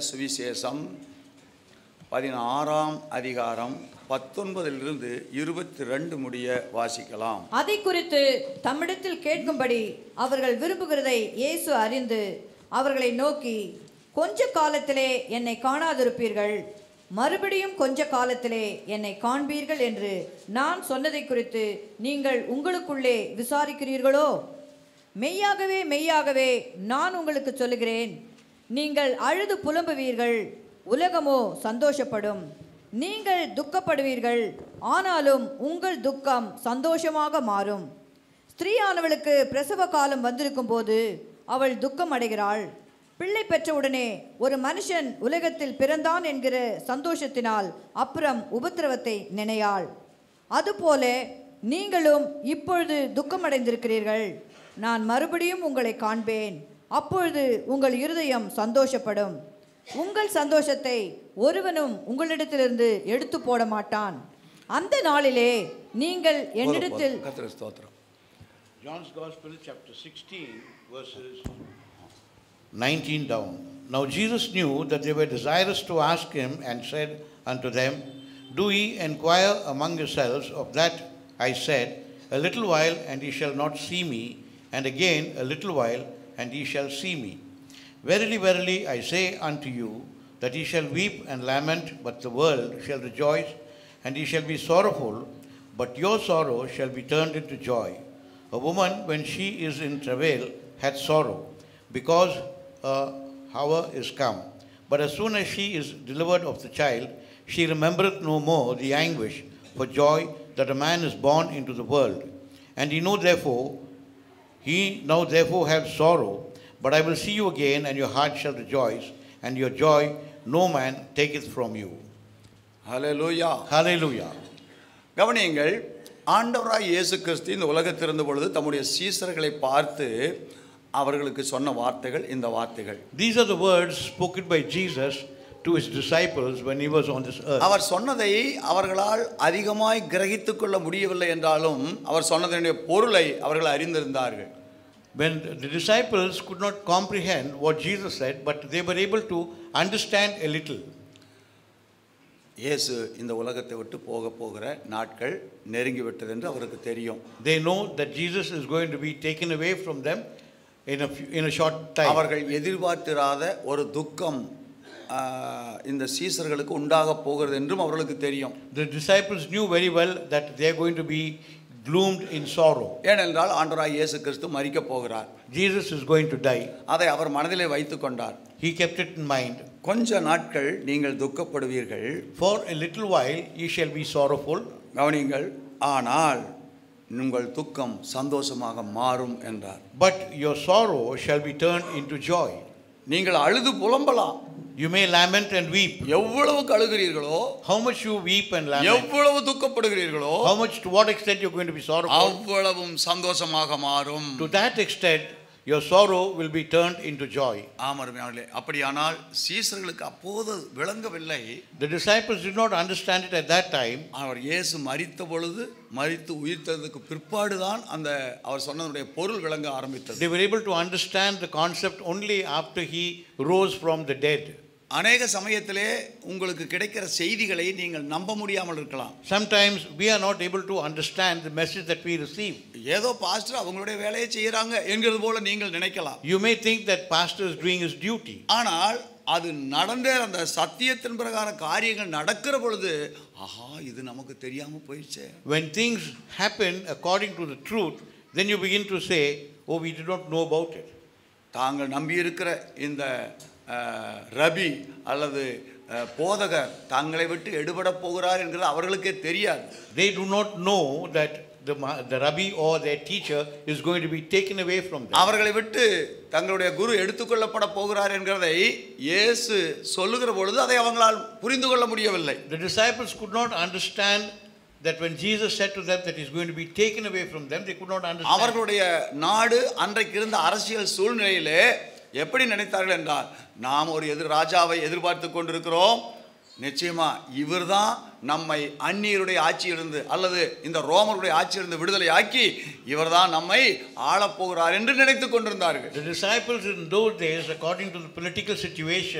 சுவிசேஷம் 16ஆம் அதிகாரம் 19 22 முடிய வாசிக்கலாம். அதை குறித்து தம்மிடத்தில் கேட்கும்படி அவர்கள் விரும்புகிறதை இயேசு அறிந்து அவர்களை நோக்கி, கொஞ்ச காலத்திலே என்னை காணாதிருப்பீர்கள், மறுபடியும் கொஞ்ச காலத்திலே என்னை காண்பீர்கள் என்று நான் சொன்னதை குறித்து நீங்கள் உங்களுக்குள்ளே விசாரிக்கிறீர்களோ? மெய்யாகவே மெய்யாகவே நான் உங்களுக்கு சொல்லுகிறேன், நீங்கள் அழுது புலம்புவீர்கள், உலகமோ சந்தோஷப்படும். நீங்கள் துக்கப்படுவீர்கள், ஆனாலும் உங்கள் துக்கம் சந்தோஷமாக மாறும். ஸ்திரீயானவளுக்கு பிரசவ காலம் வந்திருக்கும் போது அவள் துக்கம் அடைகிறாள். பிள்ளை பெற்றவுடனே ஒரு மனுஷன் உலகத்தில் பிறந்தான் என்கிற சந்தோஷத்தினால் அப்புறம் உபத்திரவத்தை நினையாள். அதுபோல நீங்களும் இப்பொழுது துக்கமடைந்திருக்கிறீர்கள். நான் மறுபடியும் உங்களை காண்பேன், அப்பொழுது உங்கள் இருதயம் சந்தோஷப்படும். உங்கள் சந்தோஷத்தை ஒருவனும் உங்களிடத்திலிருந்து எடுத்து போட மாட்டான். அந்த நாளிலே நீங்கள் என்னிடத்தில் John's Gospel chapter 16 verses 19 down. Now Jesus knew that they were desirous to ask him, and said unto them, Do ye inquire among yourselves of that I said, A little while, and ye shall not see me, and again a little while, and ye shall see me. Verily, verily, I say unto you, that ye shall weep and lament, but the world shall rejoice, and ye shall be sorrowful, but your sorrow shall be turned into joy. A woman, when she is in travail, hath sorrow, because her hour is come. But as soon as she is delivered of the child, she remembereth no more the anguish for joy that a man is born into the world. And he now therefore have sorrow, but I will see you again, and your heart shall rejoice, and your joy no man taketh from you. Hallelujah. Hallelujah. கவனியுங்கள், ஆண்டவராய் இயேசு கிறிஸ்து இந்த உலகத்தில் இருந்த பொழுது தம்முடைய சீசர்களை பார்த்து அவர்களுக்கு சொன்ன வார்த்தைகள் இந்த வார்த்தைகள். These are the words spoken by Jesus to his disciples when he was on this earth. அவர் சொன்னதை அவர்களால் அதிகமாய் கிரகித்துக் கொள்ள முடியவில்லை என்றாலும் அவர் சொன்னதனுடைய பொருளை அவர்கள் அறிந்திருந்தார்கள். When the disciples could not comprehend what Jesus said, but they were able to understand a little. இயேசு இந்த உலகத்தை விட்டு போகிற நாட்கள் நெருங்கி விட்டது என்று அவருக்கு தெரியும். They know that Jesus is going to be taken away from them in a short time. அவர்கள் எதிர்பார்த்திராத ஒரு துக்கம் இந்த சீசர்களுக்கு உண்டாக போகிறது என்றும் அவர்களுக்கு தெரியும். The disciples knew very well that they are going to be gloomed in sorrow. ஏனென்றால் ஆண்டவராய் இயேசு கிறிஸ்து மரிக்க போகிறார். Jesus is going to die. அதை அவர் மனதிலே வைத்துக் கொண்டார். He kept it in mind. கொஞ்ச நாட்கள் நீங்கள் துக்கப்படுவீர்கள். For a little while ye shall be sorrowful. கவனிங்கள், ஆனால் உங்கள் துக்கம் சந்தோஷமாக மாறும் என்றார். But your sorrow shall be turned into joy. நீங்கள் அழுது புலம்பலாம். You may lament and weep. எவ்வளவு அழுகிறீர்களோ, how much you weep and lament, எவ்வளவு துக்கப்படுகிறீர்களோ, how much, to what extent you are going to be sorrowful, அவ்வளவும் சந்தோஷமாக மாறும். To that extent your sorrow will be turned into joy. ஆமாம். அப்படியானால் சீசர்களுக்கு அப்போது விளங்கவில்லை. The disciples did not understand it at that time. அவர் இயேசு மரித்த பொழுது, மரித்து உயிர்த்ததுக்கு பிற்பாடுதான் அந்த அவர் சொன்னதுடைய பொருள் விளங்க ஆரம்பித்தது. They were able to understand the concept only after he rose from the dead. அநேக சமயத்திலே உங்களுக்கு கிடைக்கிற செய்திகளை நீங்கள் நம்ப முடியாமல் இருக்கலாம். Sometimes we are not able to understand the message that we receive. ஏதோ பாஸ்டர் அவங்களுடைய வேலையை செய்யறாங்க என்கிறது போல நீங்கள் நினைக்கலாம். You may think that pastor is doing his duty. ஆனால் அது நடந்த அந்த சத்தியத்தின் பிரகாரம் காரியங்கள் நடக்கிற பொழுது, ஆஹா, இது நமக்கு தெரியாம போயிடுச்சே. When things happen according to the truth, then you begin to say, oh, we did not know about it. தாங்கள் நம்பி இருக்கிற இந்த ரபி அல்லது போதகர் தங்களை விட்டு எடுபட போகிறார் என்கிறது அவர்களுக்கே தெரியாது. They do not know that the rabbi or their teacher is going to be taken away from them. அவர்களை விட்டு தங்களுடைய குரு எடுத்துக்கொள்ளப்பட போகிறார் என்கிறதை இயேசு சொல்லுகிற பொழுது அதை அவங்களால் புரிந்து கொள்ள முடியவில்லை. The disciples could not understand that when Jesus said to them that he is going to be taken away from them, they could not understand. அவர்களுடைய நாடு அன்றைக்கு இருந்த அரசியல் சூழ்நிலையிலே எப்படி நினைத்தார்கள் என்றால், நாம் ஒரு ராஜாவை எதிர்பார்த்து கொண்டிருக்கிறோம், நிச்சயமா இவர்தான் நம்மை அந்நியருடைய ஆட்சியிலிருந்து அல்லது இந்த ரோமருடைய ஆட்சியிலிருந்து விடுதலை ஆக்கி இவர்தான் நம்மை ஆளப்போகிறார் என்று நினைத்துக் கொண்டிருந்தார்கள். The disciples in those days, according to the political situation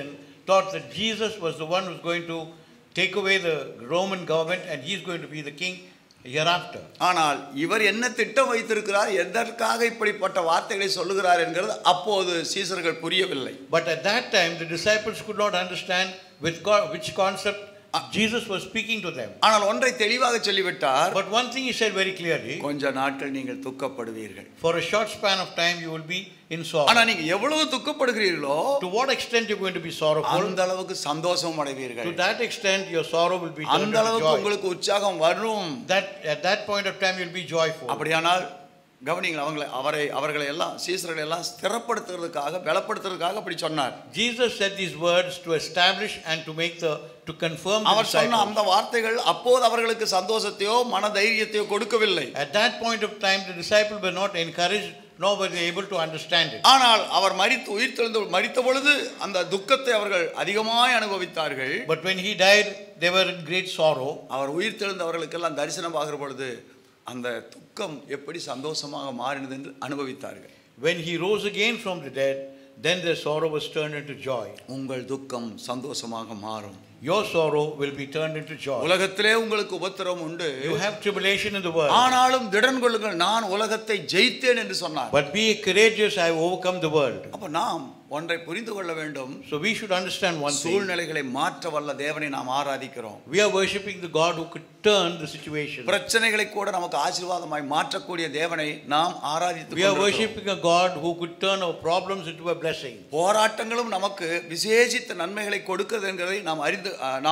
thought that Jesus was the one who's going to take away the Roman government and he's going to be the king hereafter. ஆனால் இவர் என்ன திட்டம் வைத்திருக்கிறார், எதற்காக இப்படிப்பட்ட வார்த்தைகளை சொல்லுகிறார் என்கிறது அப்போது சீசர்கள் புரியவில்லை. But at that time the disciples could not understand with God, which concept Jesus was speaking to them. ஆனால் ஒன்றை தெளிவாக சொல்லிவிட்டார். But one thing he said very clearly. கொஞ்ச நாட்கள் நீங்கள் துக்கப்படுவீர்கள். For a short span of time you will be in sorrow. ஆனா நீங்க எவ்வளவு துக்கப்படுகிறீர்களோ, to what extent you are going to be sorrowful, அந்த அளவுக்கு சந்தோஷம் அடைவீர்கள். to that extent your sorrow will be turned அந்த into அளவுக்கு joy. உங்களுக்கு உற்சாகம் வரும். That at that point of time you will be joyful. அப்படியானால் கவனிங்கள், அவர்களை எல்லாம் சீசர்களை எல்லாம் ஸ்திரப்படுத்துறதுக்காக பலப்படுத்துறதுக்காக அப்படி சொன்னார். Jesus said these words to establish and to confirm the அவர் சொன்ன disciples. அந்த வார்த்தைகள் அப்போது அவர்களுக்கு சந்தோஷத்தையோ மன தைரியத்தையோ கொடுக்கவில்லை. At that point of time the disciples were not encouraged nor were they able to understand it. ஆனால் அவர் மரித்த பொழுது அந்த துக்கத்தை அவர்கள் அதிகமாய் அனுபவித்தார்கள். But when he died they were in great sorrow. அவர் உயிர்த்தெழுந்தவர்களுக்கெல்லாம் தரிசனம் ஆகிற பொழுது அந்த துக்கம் எப்படி சந்தோஷமாக மாறினது என்று அனுபவித்தார்கள். When he rose again from the dead, then their sorrow was turned into joy. உங்கள் துக்கம் சந்தோஷமாக மாறும். Your sorrow will be turned into joy. உலகத்திலே உங்களுக்கு உபத்திரவம் உண்டு. You have tribulation in the world. ஆனாலும் திடன் கொள்ளுங்கள், நான் உலகத்தை ஜெயித்தேன் என்று சொன்னார். But be courageous, I have overcome the world. அப்ப நாம் ஒன்றை புரிந்து கொள்ள வேண்டும். So we should understand one thing. சூழ்நிலைகளை மாற்ற வல்ல தேவனை நாம் ஆராதிக்கிறோம். We are worshiping the God who could turn the situation. பிரச்சனைகளை கூட நமக்கு ஆசீர்வாதமாய் மாற்றக்கூடிய தேவனை நாம் ஆராதித்து We are worshiping a God who could turn our problems into a blessing. போராட்டங்களும் நமக்கு விசேஷித்த நன்மைகளை கொடுக்கிறது என்கிறதை நாம் அறிந்து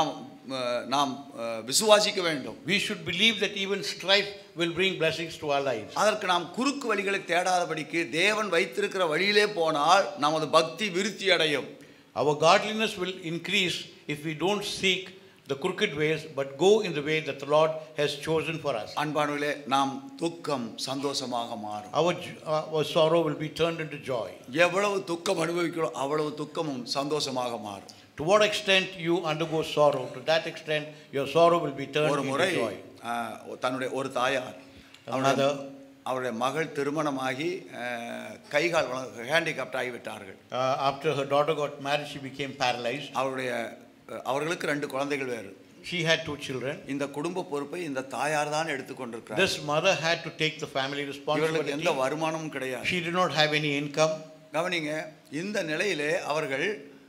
நாம் விசுவாசிக்க வேண்டும். We should believe that even strife will bring blessings to our lives. அதற்கு நாம் குறுக்கு வழிகளை தேடாதபடிக்கு தேவன் வைத்திருக்கிற வழியிலே போனால் நமது பக்தி விருத்தி அடையும். Our godliness will increase if we don't seek the crooked ways but go in the way that the Lord has chosen for us. அன்பானவர்களே, நாம் துக்கம் சந்தோஷமாக மாறும். Our sorrow will be turned into joy. எவ்வளவு துக்கம் அனுபவிக்கிறோம் அவ்வளவு துக்கமும் சந்தோஷமாக மாறும். To what extent you undergo sorrow, to that extent your sorrow will be turned into joy. தன்னுடைய ஒரு தாயார் அவருடைய மகள் திருமணமாகி கைகால் ஹேண்டிகேப்ட் ஆகிவிட்டார்கள். After her daughter got married, she became paralyzed. அவர்களுக்கு 2 குழந்தைகள் வேறு. She had 2 children. இந்த குடும்ப பொறுப்பை இந்த தாயார் தான் எடுத்துக்கொண்டிருக்கிறார். This mother had to take the family responsibility. எந்த வருமானமும் கிடையாது. She did not have any income. கவனிங்க, இந்த நிலையிலே அவர்கள்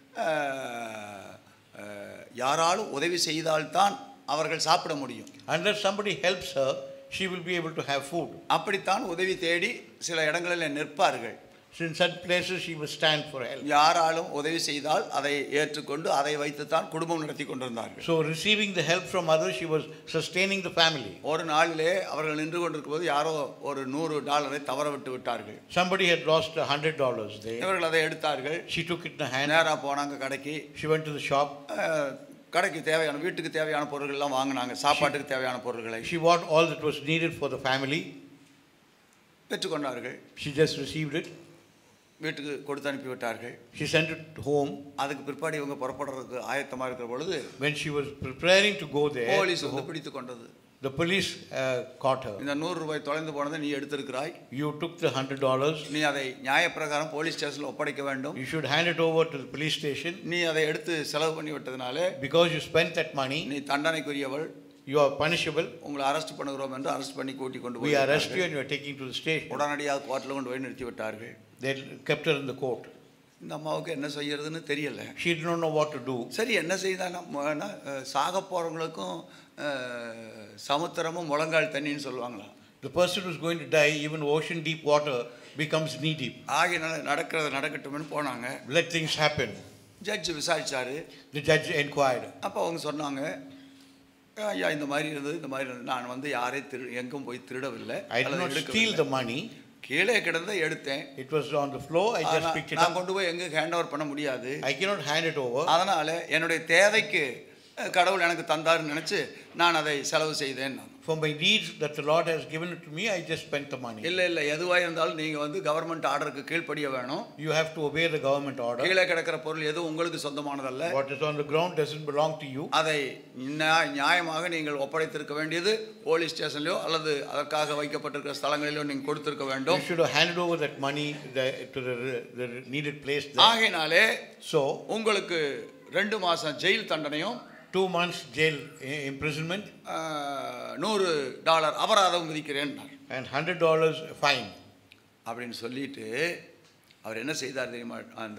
யாராலும் உதவி செய்தால்தான் அவர்கள் சாப்பிட முடியும். Unless somebody helps her, she will be able to have food. அப்படித்தான் உதவி தேடி சில இடங்களில் நிற்பார்கள். In such places she will stand for help. யாராலும் உதவி செய்தால் அதை ஏற்றுக்கொண்டு அதை வைத்து தான் குடும்பம் நடத்தி கொண்டிருந்தார்கள். So receiving the help from others, she was sustaining the family. ஒரு நாளிலே அவர்கள் நின்று கொண்டிருக்கும்போது யாரோ ஒரு $100 தவற விட்டு விட்டார்கள். Somebody had lost $100 there. இவர்கள் அதை எடுத்தார்கள். She took it in the hand. நேரா போனாங்க கடைக்கு. She went to the shop. கடைக்கு தேவையான வீட்டுக்கு தேவையான பொருட்கள் எல்லாம் வாங்கினாங்க. சாப்பாட்டுக்கு தேவையான பொருட்களை. She bought all that was needed for the family. பெற்றுக்கொண்டார்கள். She just received it. வீட்டுக்கு கொடுத்து அனுப்பி விட்டார்கள். She sent it home. அதுக்கு பிற்பாடு இவங்க புறப்படுறதுக்கு ஆயத்தமா இருக்கிற பொழுது when she was preparing to go there, police வந்து பிடித்து கொண்டது. The police caught her. இந்த $100 தொலைந்து போனதை நீ எடுத்திருக்கிறாய். You took the $100. நீ அதை நியாயப்பிரகாரம் போலீஸ் ஸ்டேஷன்ல ஒப்படைக்க வேண்டும். You should hand it over to the police station. நீ அதை எடுத்து செலவு பண்ணி விட்டதனால because you spent that money, நீ தண்டனைக்குரியவள். You are punishable. உங்களை அரெஸ்ட் பண்ணுகிறோம் என்று அரெஸ்ட் பண்ணி கூட்டி கொண்டு போய் we arrest you and you are taking to the station. உடனடியாக கோர்ட்ல கொண்டு போய் நிறுத்தி விட்டார்கள். They kept her in the court. இந்த அம்மாவுக்கு என்ன செய்யறதுன்னு தெரியல. She did not know what to do. சரி, என்ன செய்தானா சாக போறவங்களுக்கும் சமுத்திரமும் முழங்கால் தண்ணின்னு சொல்லுவாங்களா? The person who is going to die, even ocean deep water becomes knee deep. ஆகினால நடக்கிறது நடக்கட்டும்னு போனாங்க. Let things happen. ஜட்ஜ் விசாரிச்சாரு. The judge inquired. அப்போ அவங்க சொன்னாங்க, ஐயா இந்த மாதிரி இருந்தது நான் வந்து யாரையும் எங்கும் போய் திருடவில்லை. I did not steal the money. கீழே கிடந்த எடுத்தேன். It was on the floor. I just picked it up. நான் கொண்டு போய் எங்க ஹேண்ட் ஓவர் பண்ண முடியாது. I cannot hand it over. அதனால என்னுடைய தேவைக்கு கடவுள் எனக்கு தந்தாருன்னு நினைச்சு நான் அதை செலவு செய்தேன். For my needs that the Lord has given it to me, I just spent the money. இல்ல எதுவா இருந்தாலும் நீங்க வந்து கவர்மெண்ட் ஆர்டருக்கு கீழ்ப்படிய வேணும். You have to obey the government order. கீழே கிடக்கிற பொருள் எதுவும் உங்களுக்கு சொந்தமானதல்ல. What is on the ground doesn't belong to you. அதை நியாயமாக நீங்கள் ஒப்படைத்திருக்க வேண்டியது போலீஸ் ஸ்டேஷன்லயோ அல்லது அதற்காக வைக்கப்பட்டிருக்கிற ஸ்தலங்களிலோ நீங்க கொடுத்திருக்க வேண்டும். You should have handed over that money to the needed place there. ஆகையினாலே so உங்களுக்கு 2 மாசம் ஜெயில் தண்டனையும் 2 months jail imprisonment $100 அபராதம் விதிக்கிறேன் and $100 fine. அப்படின்னு சொல்லிட்டு அவர் என்ன செய்தார் தெரியுமா? அந்த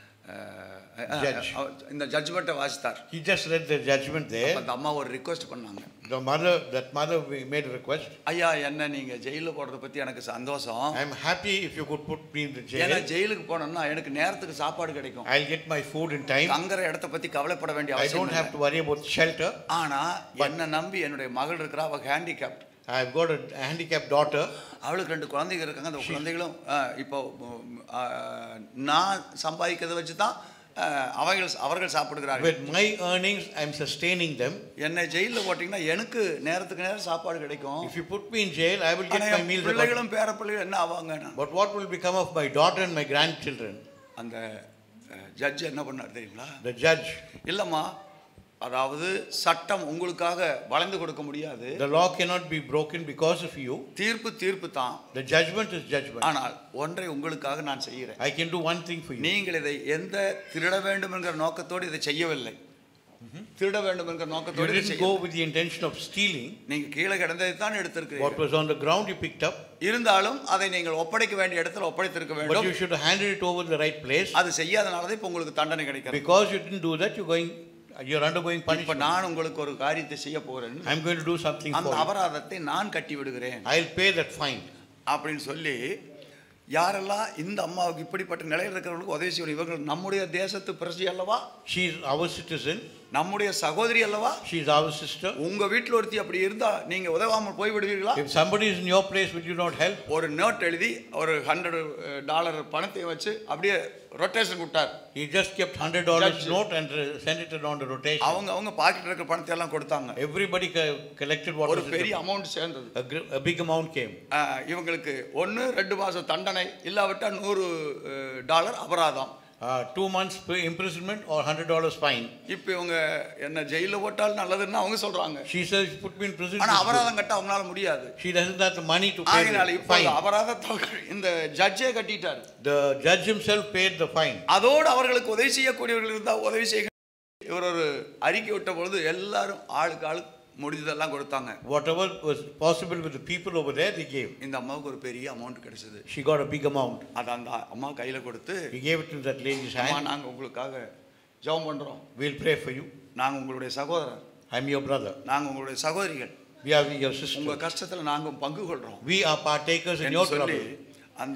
இந்த ஜட்ஜ்மெண்ட்டை வாசித்தார். He just read the judgment there. அந்த அம்மா ஒரு ரிக்வெஸ்ட் பண்ணாங்க. That mother made a request. ஐயா, என்ன நீங்க ஜெயில போடுறத பத்தி எனக்கு சந்தோஷம். I am happy if you could put me in the jail. ஏன்னா ஜெயிலுக்கு போனேன்னா எனக்கு நேரத்துக்கு சாப்பாடு கிடைக்கும். I'll get my food in time. தங்குற இடத்தை பத்தி கவலைப்பட வேண்டிய அவசியம் இல்லை. I don't have to worry about shelter. ஆனா என்ன நம்பி என்னுடைய மகள் இருக்கறா, அவ handicapped. I've got a handicapped daughter. அவளுக்கு 2 குழந்தைகள் இருக்காங்க. அந்த குழந்தைகளும் இப்போ நான் சம்பாதிக்கிறத வச்சு தான் அவர்கள் சாப்பிடுகிறார்கள். With my earnings I am sustaining them. என்ன ஜெயில்ல போட்டீங்கன்னா எனக்கு நேரத்துக்கு நேரம் சாப்பாடு கிடைக்கும். If you put me in jail I will get my meals. பிள்ளைகளும் பேரப்பிள்ளைகளும் என்ன ஆவாங்க? But what will become of my daughter and my grandchildren? அந்த ஜட்ஜ் என்ன பண்ணார் தெரியுங்களா? The judge. இல்லம்மா, அதாவது சட்டம் உங்களுக்காக வளைந்து கொடுக்க முடியாது. The law cannot be broken because of you. தீர்ப்பு தான். The judgment is judgment. ஆனால் ஒன்றை உங்களுக்காக நான் செய்கிறேன். I can do one thing for you. நீங்கள் இதை எந்த திருட வேண்டும் என்கிற நோக்கத்தோடு இதை செய்யவில்லை. திருட வேண்டும் என்கிற நோக்கத்தோடு you didn't go with the intention of stealing. நீங்க கீழே கிடந்ததை தான் எடுத்திருக்கிறீர்கள். What was on the ground you picked up. இருந்தாலும் அதை நீங்கள் ஒப்படைக்க வேண்டிய இடத்துல ஒப்படைத்திருக்க வேண்டும். But you should have handed it over the right place. அது செய்யாதனால தான் இப்போ உங்களுக்கு தண்டனை கிடைக்கிறது. Because you didn't do that you're undergoing punishment. இப்ப நான் உங்களுக்கு ஒரு காரியத்தை செய்ய போறேன். I'm going to do something for you. அந்த அபராதத்தை நான் கட்டி விடுகிறேன். I'll pay that fine. அப்படின்னு சொல்லி யாரெல்லாம் இந்த அம்மாவுக்கு இப்படிப்பட்ட நிலையில் இருக்கிறவங்களுக்கு உதவி செய்யணும். இவர்கள் நம்முடைய தேசத்து பிரஜை அல்லவா? She is our citizen. நம்முடைய சகோதரி அல்லவா? She is our sister. உங்க வீட்ல ஒருத்தி அப்படி இருந்தா நீங்க உதவாமல் போய் விடுவீர்களா? If somebody is in your place, will you not help? ஒரு நோட் எழுதி ஒரு $100 பணத்தை வச்சு அப்படியே ரொட்டேஷன் விட்டார். He just kept $100 note and sent it on the rotation. அவங்க பாக்கெட்ல இருக்கிற பணத்தை எல்லாம் கொடுத்தாங்க. Everybody collected what ஒரு பெரிய அமௌண்ட் சேர்ந்தது. A big amount came. இவங்களுக்கு 1-2 மாசம் தண்டனை இல்லாவிட்டா $100 அபராதம். 2 months imprisonment or $100 fine. இப்போ இவங்க என்ன ஜெயில போட்டால் நல்லதுன்னு அவங்க சொல்றாங்க. She says put me in prison. ஆனா அபராதம் கட்ட அவங்களால முடியாது. She doesn't have the money to pay. ஆகையால இப்போ அபராதத்தை இந்த ஜட்ஜே கட்டிட்டார். The judge himself paid the fine. அதோடு அவர்களுக்கு உதவி செய்யக்கூடியவர்கள் இருந்தா உதவி செய்ய இவர் ஒரு அறிக்கை விட்ட பொழுது எல்லாரும் ஆளுக்கு முடிஞ்சதெல்லாம் கொடுத்தாங்க. Whatever was possible with the people over there they gave. இந்த அம்மாவுக்கு ஒரு பெரிய அமௌண்ட் கிடைச்சது. She got a big amount. அத அந்த அம்மா கையில கொடுத்து he gave it to that lady's hand. அம்மா, நாங்க உங்களுக்காக ஜெபம் பண்றோம். We'll pray for you. நாங்க உங்களுடைய சகோதரர். I'm your brother. நாங்க உங்களுடைய சகோதரிகள். We are your sister. உங்க கஷ்டத்துல நாங்க பங்கு கொள்றோம். We are partakers in your trouble. அந்த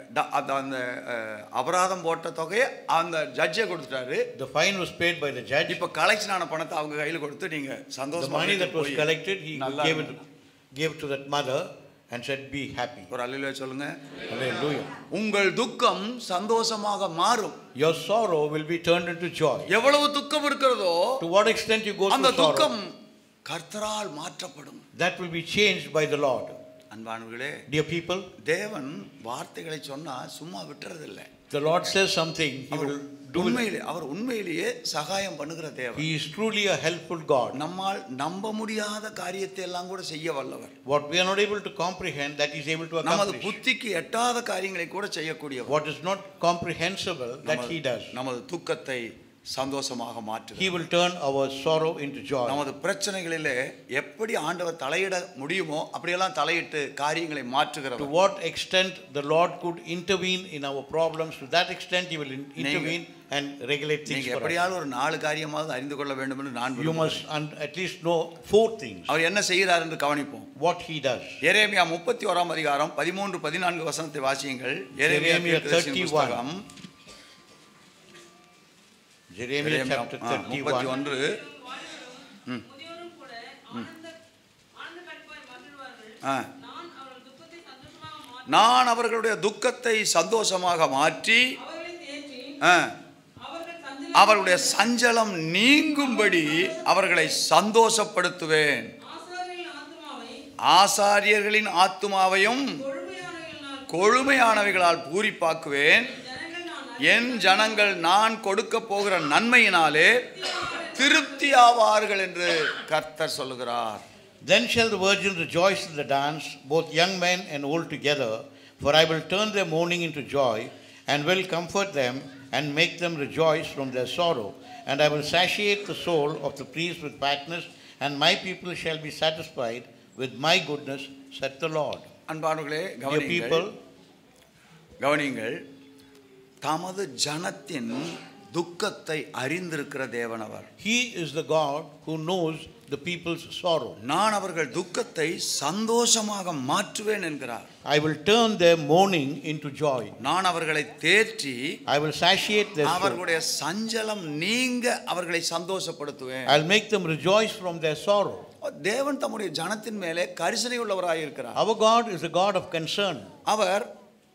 அபராதம் போட்ட தொகையை அந்த ஜட்ஜே கொடுத்துட்டாரு. The fine was paid by the judge. இப்ப கலெக்ஷன் ஆன பணத்தை அவங்க கையில கொடுத்து நீங்க சந்தோஷமா the money that was collected he gave to that mother and said be happy. ஒரு அல்லேலூயா சொல்லுங்க. Hallelujah. உங்கள் துக்கம் சந்தோஷமாக மாறும். Your sorrow will be turned into joy. எவ்வளவு துக்கம் இருக்கிறதோ to what extent you go through அந்த துக்கம் கர்த்தரால் மாற்றப்படும். that will be changed by the Lord. அன்பானவர்களே, dear people, தேவன் வார்த்தைகளை சொன்னா சும்மா விட்டுறதில்லை. the Lord says something he will do. அவர் உண்மையிலேயே சகாயம் பண்ணுகிற தேவன். He is truly a helpful God. நம்மால் நம்ப முடியாத காரியத்தை எல்லாம் கூட செய்ய வல்லவர். What we are not able to comprehend that he is able to accomplish. நமது புத்திக்கு எட்டாத காரியங்களை கூட செய்யக்கூடியவர். what is not comprehensible that he does. நமது துக்கத்தை சந்தோஷமாக மாற்றுகிறார். He will turn our sorrow into joy. நமது பிரச்சனைகளிலே எப்படி ஆண்டவர் தலையிட முடியுமோ அப்படியெல்லாம் தலையிட்டு காரியங்களை மாற்றுகிறார். To what extent the Lord could intervene in our problems, to that extent he will intervene and regulate things for us. நீங்க எப்படியாவது ஒரு 4 காரியமாவது அறிந்து கொள்ள வேண்டும் என்று நான் you must at least know 4 things. அவர் என்ன செய்கிறார் என்று கவனிப்போம். what he does. எரேமியா 31 அதிகாரம் 13-14 வசனத்தை வாசியுங்கள். எரேமியா 31 Jeremiah chapter 31. நான் அவர்களுடைய துக்கத்தை சந்தோஷமாக மாற்றி அவர்களுடைய சஞ்சலம் நீங்கும்படி அவர்களை சந்தோஷப்படுத்துவேன். ஆசாரியர்களின் ஆத்துமாவையும் கொழுமையானவைகளால் பூரிப்பாக்குவேன். என் ஜனங்கள் நான் கொடுக்க போகிற நன்மையினாலே திருப்தி ஆவார்கள் என்று கர்த்தர் சொல்லுகிறார். Then shall the virgin rejoice in the dance, both young men and old together, for I will turn their mourning into joy, and will comfort them, and make them rejoice from their sorrow, and I will satiate the soul of the priest with fatness, and my people shall be satisfied with my goodness, said the Lord. அன்பானவர்களே Dear people, கவனியுங்கள், தமது ஜனத்தின் துக்கத்தை அறிந்திருக்கிற தேவன் அவர். He is the God who knows the people's sorrow. நான் அவர்கள் துக்கத்தை சந்தோஷமாக மாற்றுவேன் என்கிறார். I will turn their mourning into joy. நான் அவர்களை தேற்றி I will satiate their soul. அவர்களுடைய சஞ்சலம் நீங்க அவர்களை சந்தோஷப்படுத்துவேன். I'll make them rejoice from their sorrow. தேவன் தம்முடைய ஜனத்தின் மேலே கரிசனை உள்ளவராய் இருக்கிறார். Our God is a God of concern. அவர்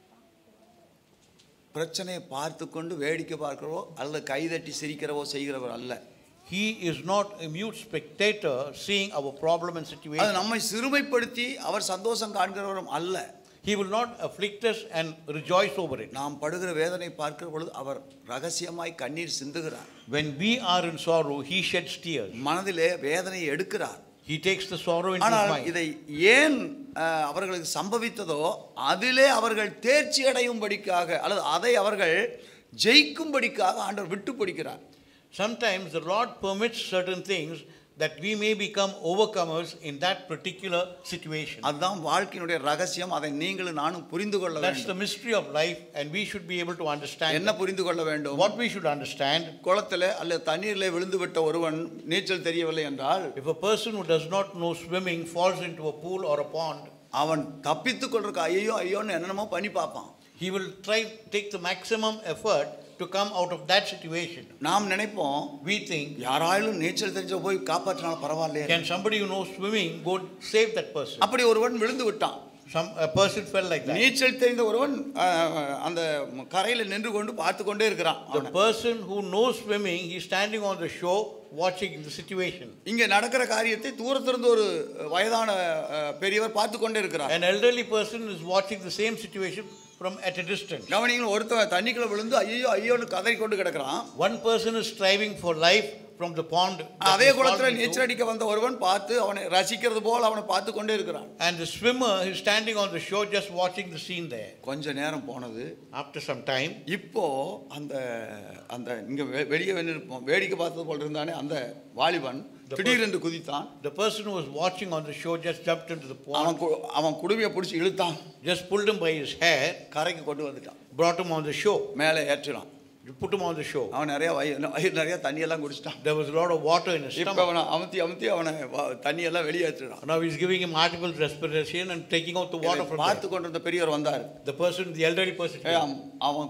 பிரச்சனையை பார்த்து கொண்டு வேடிக்கை பார்க்கிறவோ அல்லது கைதட்டி சிரிக்கிறவோ செய்கிறவர் அல்ல. He is not a mute spectator seeing our problem and situation. அது நம்மை சிறுமைப்படுத்தி அவர் சந்தோஷம் காண்கிறவரும் அல்ல. He will not afflict us and rejoice over it. நாம் படுகிற வேதனை பார்க்கிற பொழுது அவர் ரகசியமாய் கண்ணீர் சிந்துகிறார். When we are in sorrow, he sheds tears. மனதிலே வேதனையை எடுக்கிறார். He takes the sorrow into his ஆனால் mind. இதை ஏன் அவர்களுக்கு சம்பவித்ததோ அதிலே அவர்கள் தேர்ச்சி அடையும்படிக்காக அல்லது அதை அவர்கள் ஜெயிக்கும்படிக்காக ஆண்டவர் விட்டு பிடிக்கிறார். Sometimes the Lord permits certain things that we may become overcomers in that particular situation. அதுதான் வாழ்க்கையினுடைய ரகசியம். அதை நீங்களும் நானும் புரிந்து கொள்ள That's the வேண்டும். mystery of life, and we should be able to understand என்ன that. புரிந்து கொள்ள வேண்டும்? What we should understand, குளத்திலே அல்லது தண்ணீரிலே விழுந்து விட்ட ஒருவன் நீச்சல் தெரியவில்லை என்றால் if a person who does not know swimming falls into a pool or a pond, அவன் தப்பித்துக் கொள்றதுக்கு ஐயோ ஐயோன்னு என்னென்னமோ பண்ணி பார்ப்பான். he will try to take the maximum effort to come out of that situation. நாம் நினைப்போம், We think, யாராலும் நீச்சல் தெரிஞ்ச போய் காப்பாற்றினாலும் பரவாயில்லையே. can somebody who knows swimming go save that person? அப்படி ஒருவன் விழுந்து விட்டான். A person fell like that. நீச்சல் தெரிந்த ஒருவன் அந்த கரையில் நின்று கொண்டு பார்த்து கொண்டே இருக்கிறான். The person who knows swimming, he is standing on the shore watching the situation. இங்க நடக்கிற காரியத்தை தூரத்திலிருந்து ஒரு வயதான பெரியவர் பார்த்து கொண்டே இருக்கிறார். An elderly person is watching the same situation from at a distance. கவனிங்க, ஒருத்தன் தண்ணிக்குள்ள விழுந்து ஐயோ ஐயோன்னு கதறி கொண்டு கிடக்கிறான். One person is striving for life from the pond. அதே குளத்துல நீச்சல் அடிக்க வந்த ஒருவன் பார்த்து அவனை ரசிக்கிறது போல அவனை பார்த்து கொண்டே இருக்கிறான். And the swimmer is standing on the shore just watching the scene there. கொஞ்ச நேரம் போனது. After some time, இப்போ அந்த அந்த இங்க வெளியே வேடிக்கை பார்த்தது போல இருந்தானே அந்த வாலிபன் திடீரென்று குதித்தான். the person who was watching on the shore just jumped into the pond. அவன் குடுமையை பிடிச்சி இழுத்தான். Just pulled him by his hair, கரைக்கு கொண்டு வந்துட்டான். brought him on the shore. மேலே ஏற்றினான். You put him on the shore. அவன் வயிறு நிறைய தண்ணியெல்லாம் குடிச்சிட்டான். There was a lot of water in his இப்போ stomach. அவனை அமுத்தி அவனை தண்ணியெல்லாம் வெளியேற்றினான். Now he's giving him artificial respiration and taking out the water from பார்த்து there. கொண்டிருந்த பெரியவர் வந்தார். The person, the elderly person, அவன்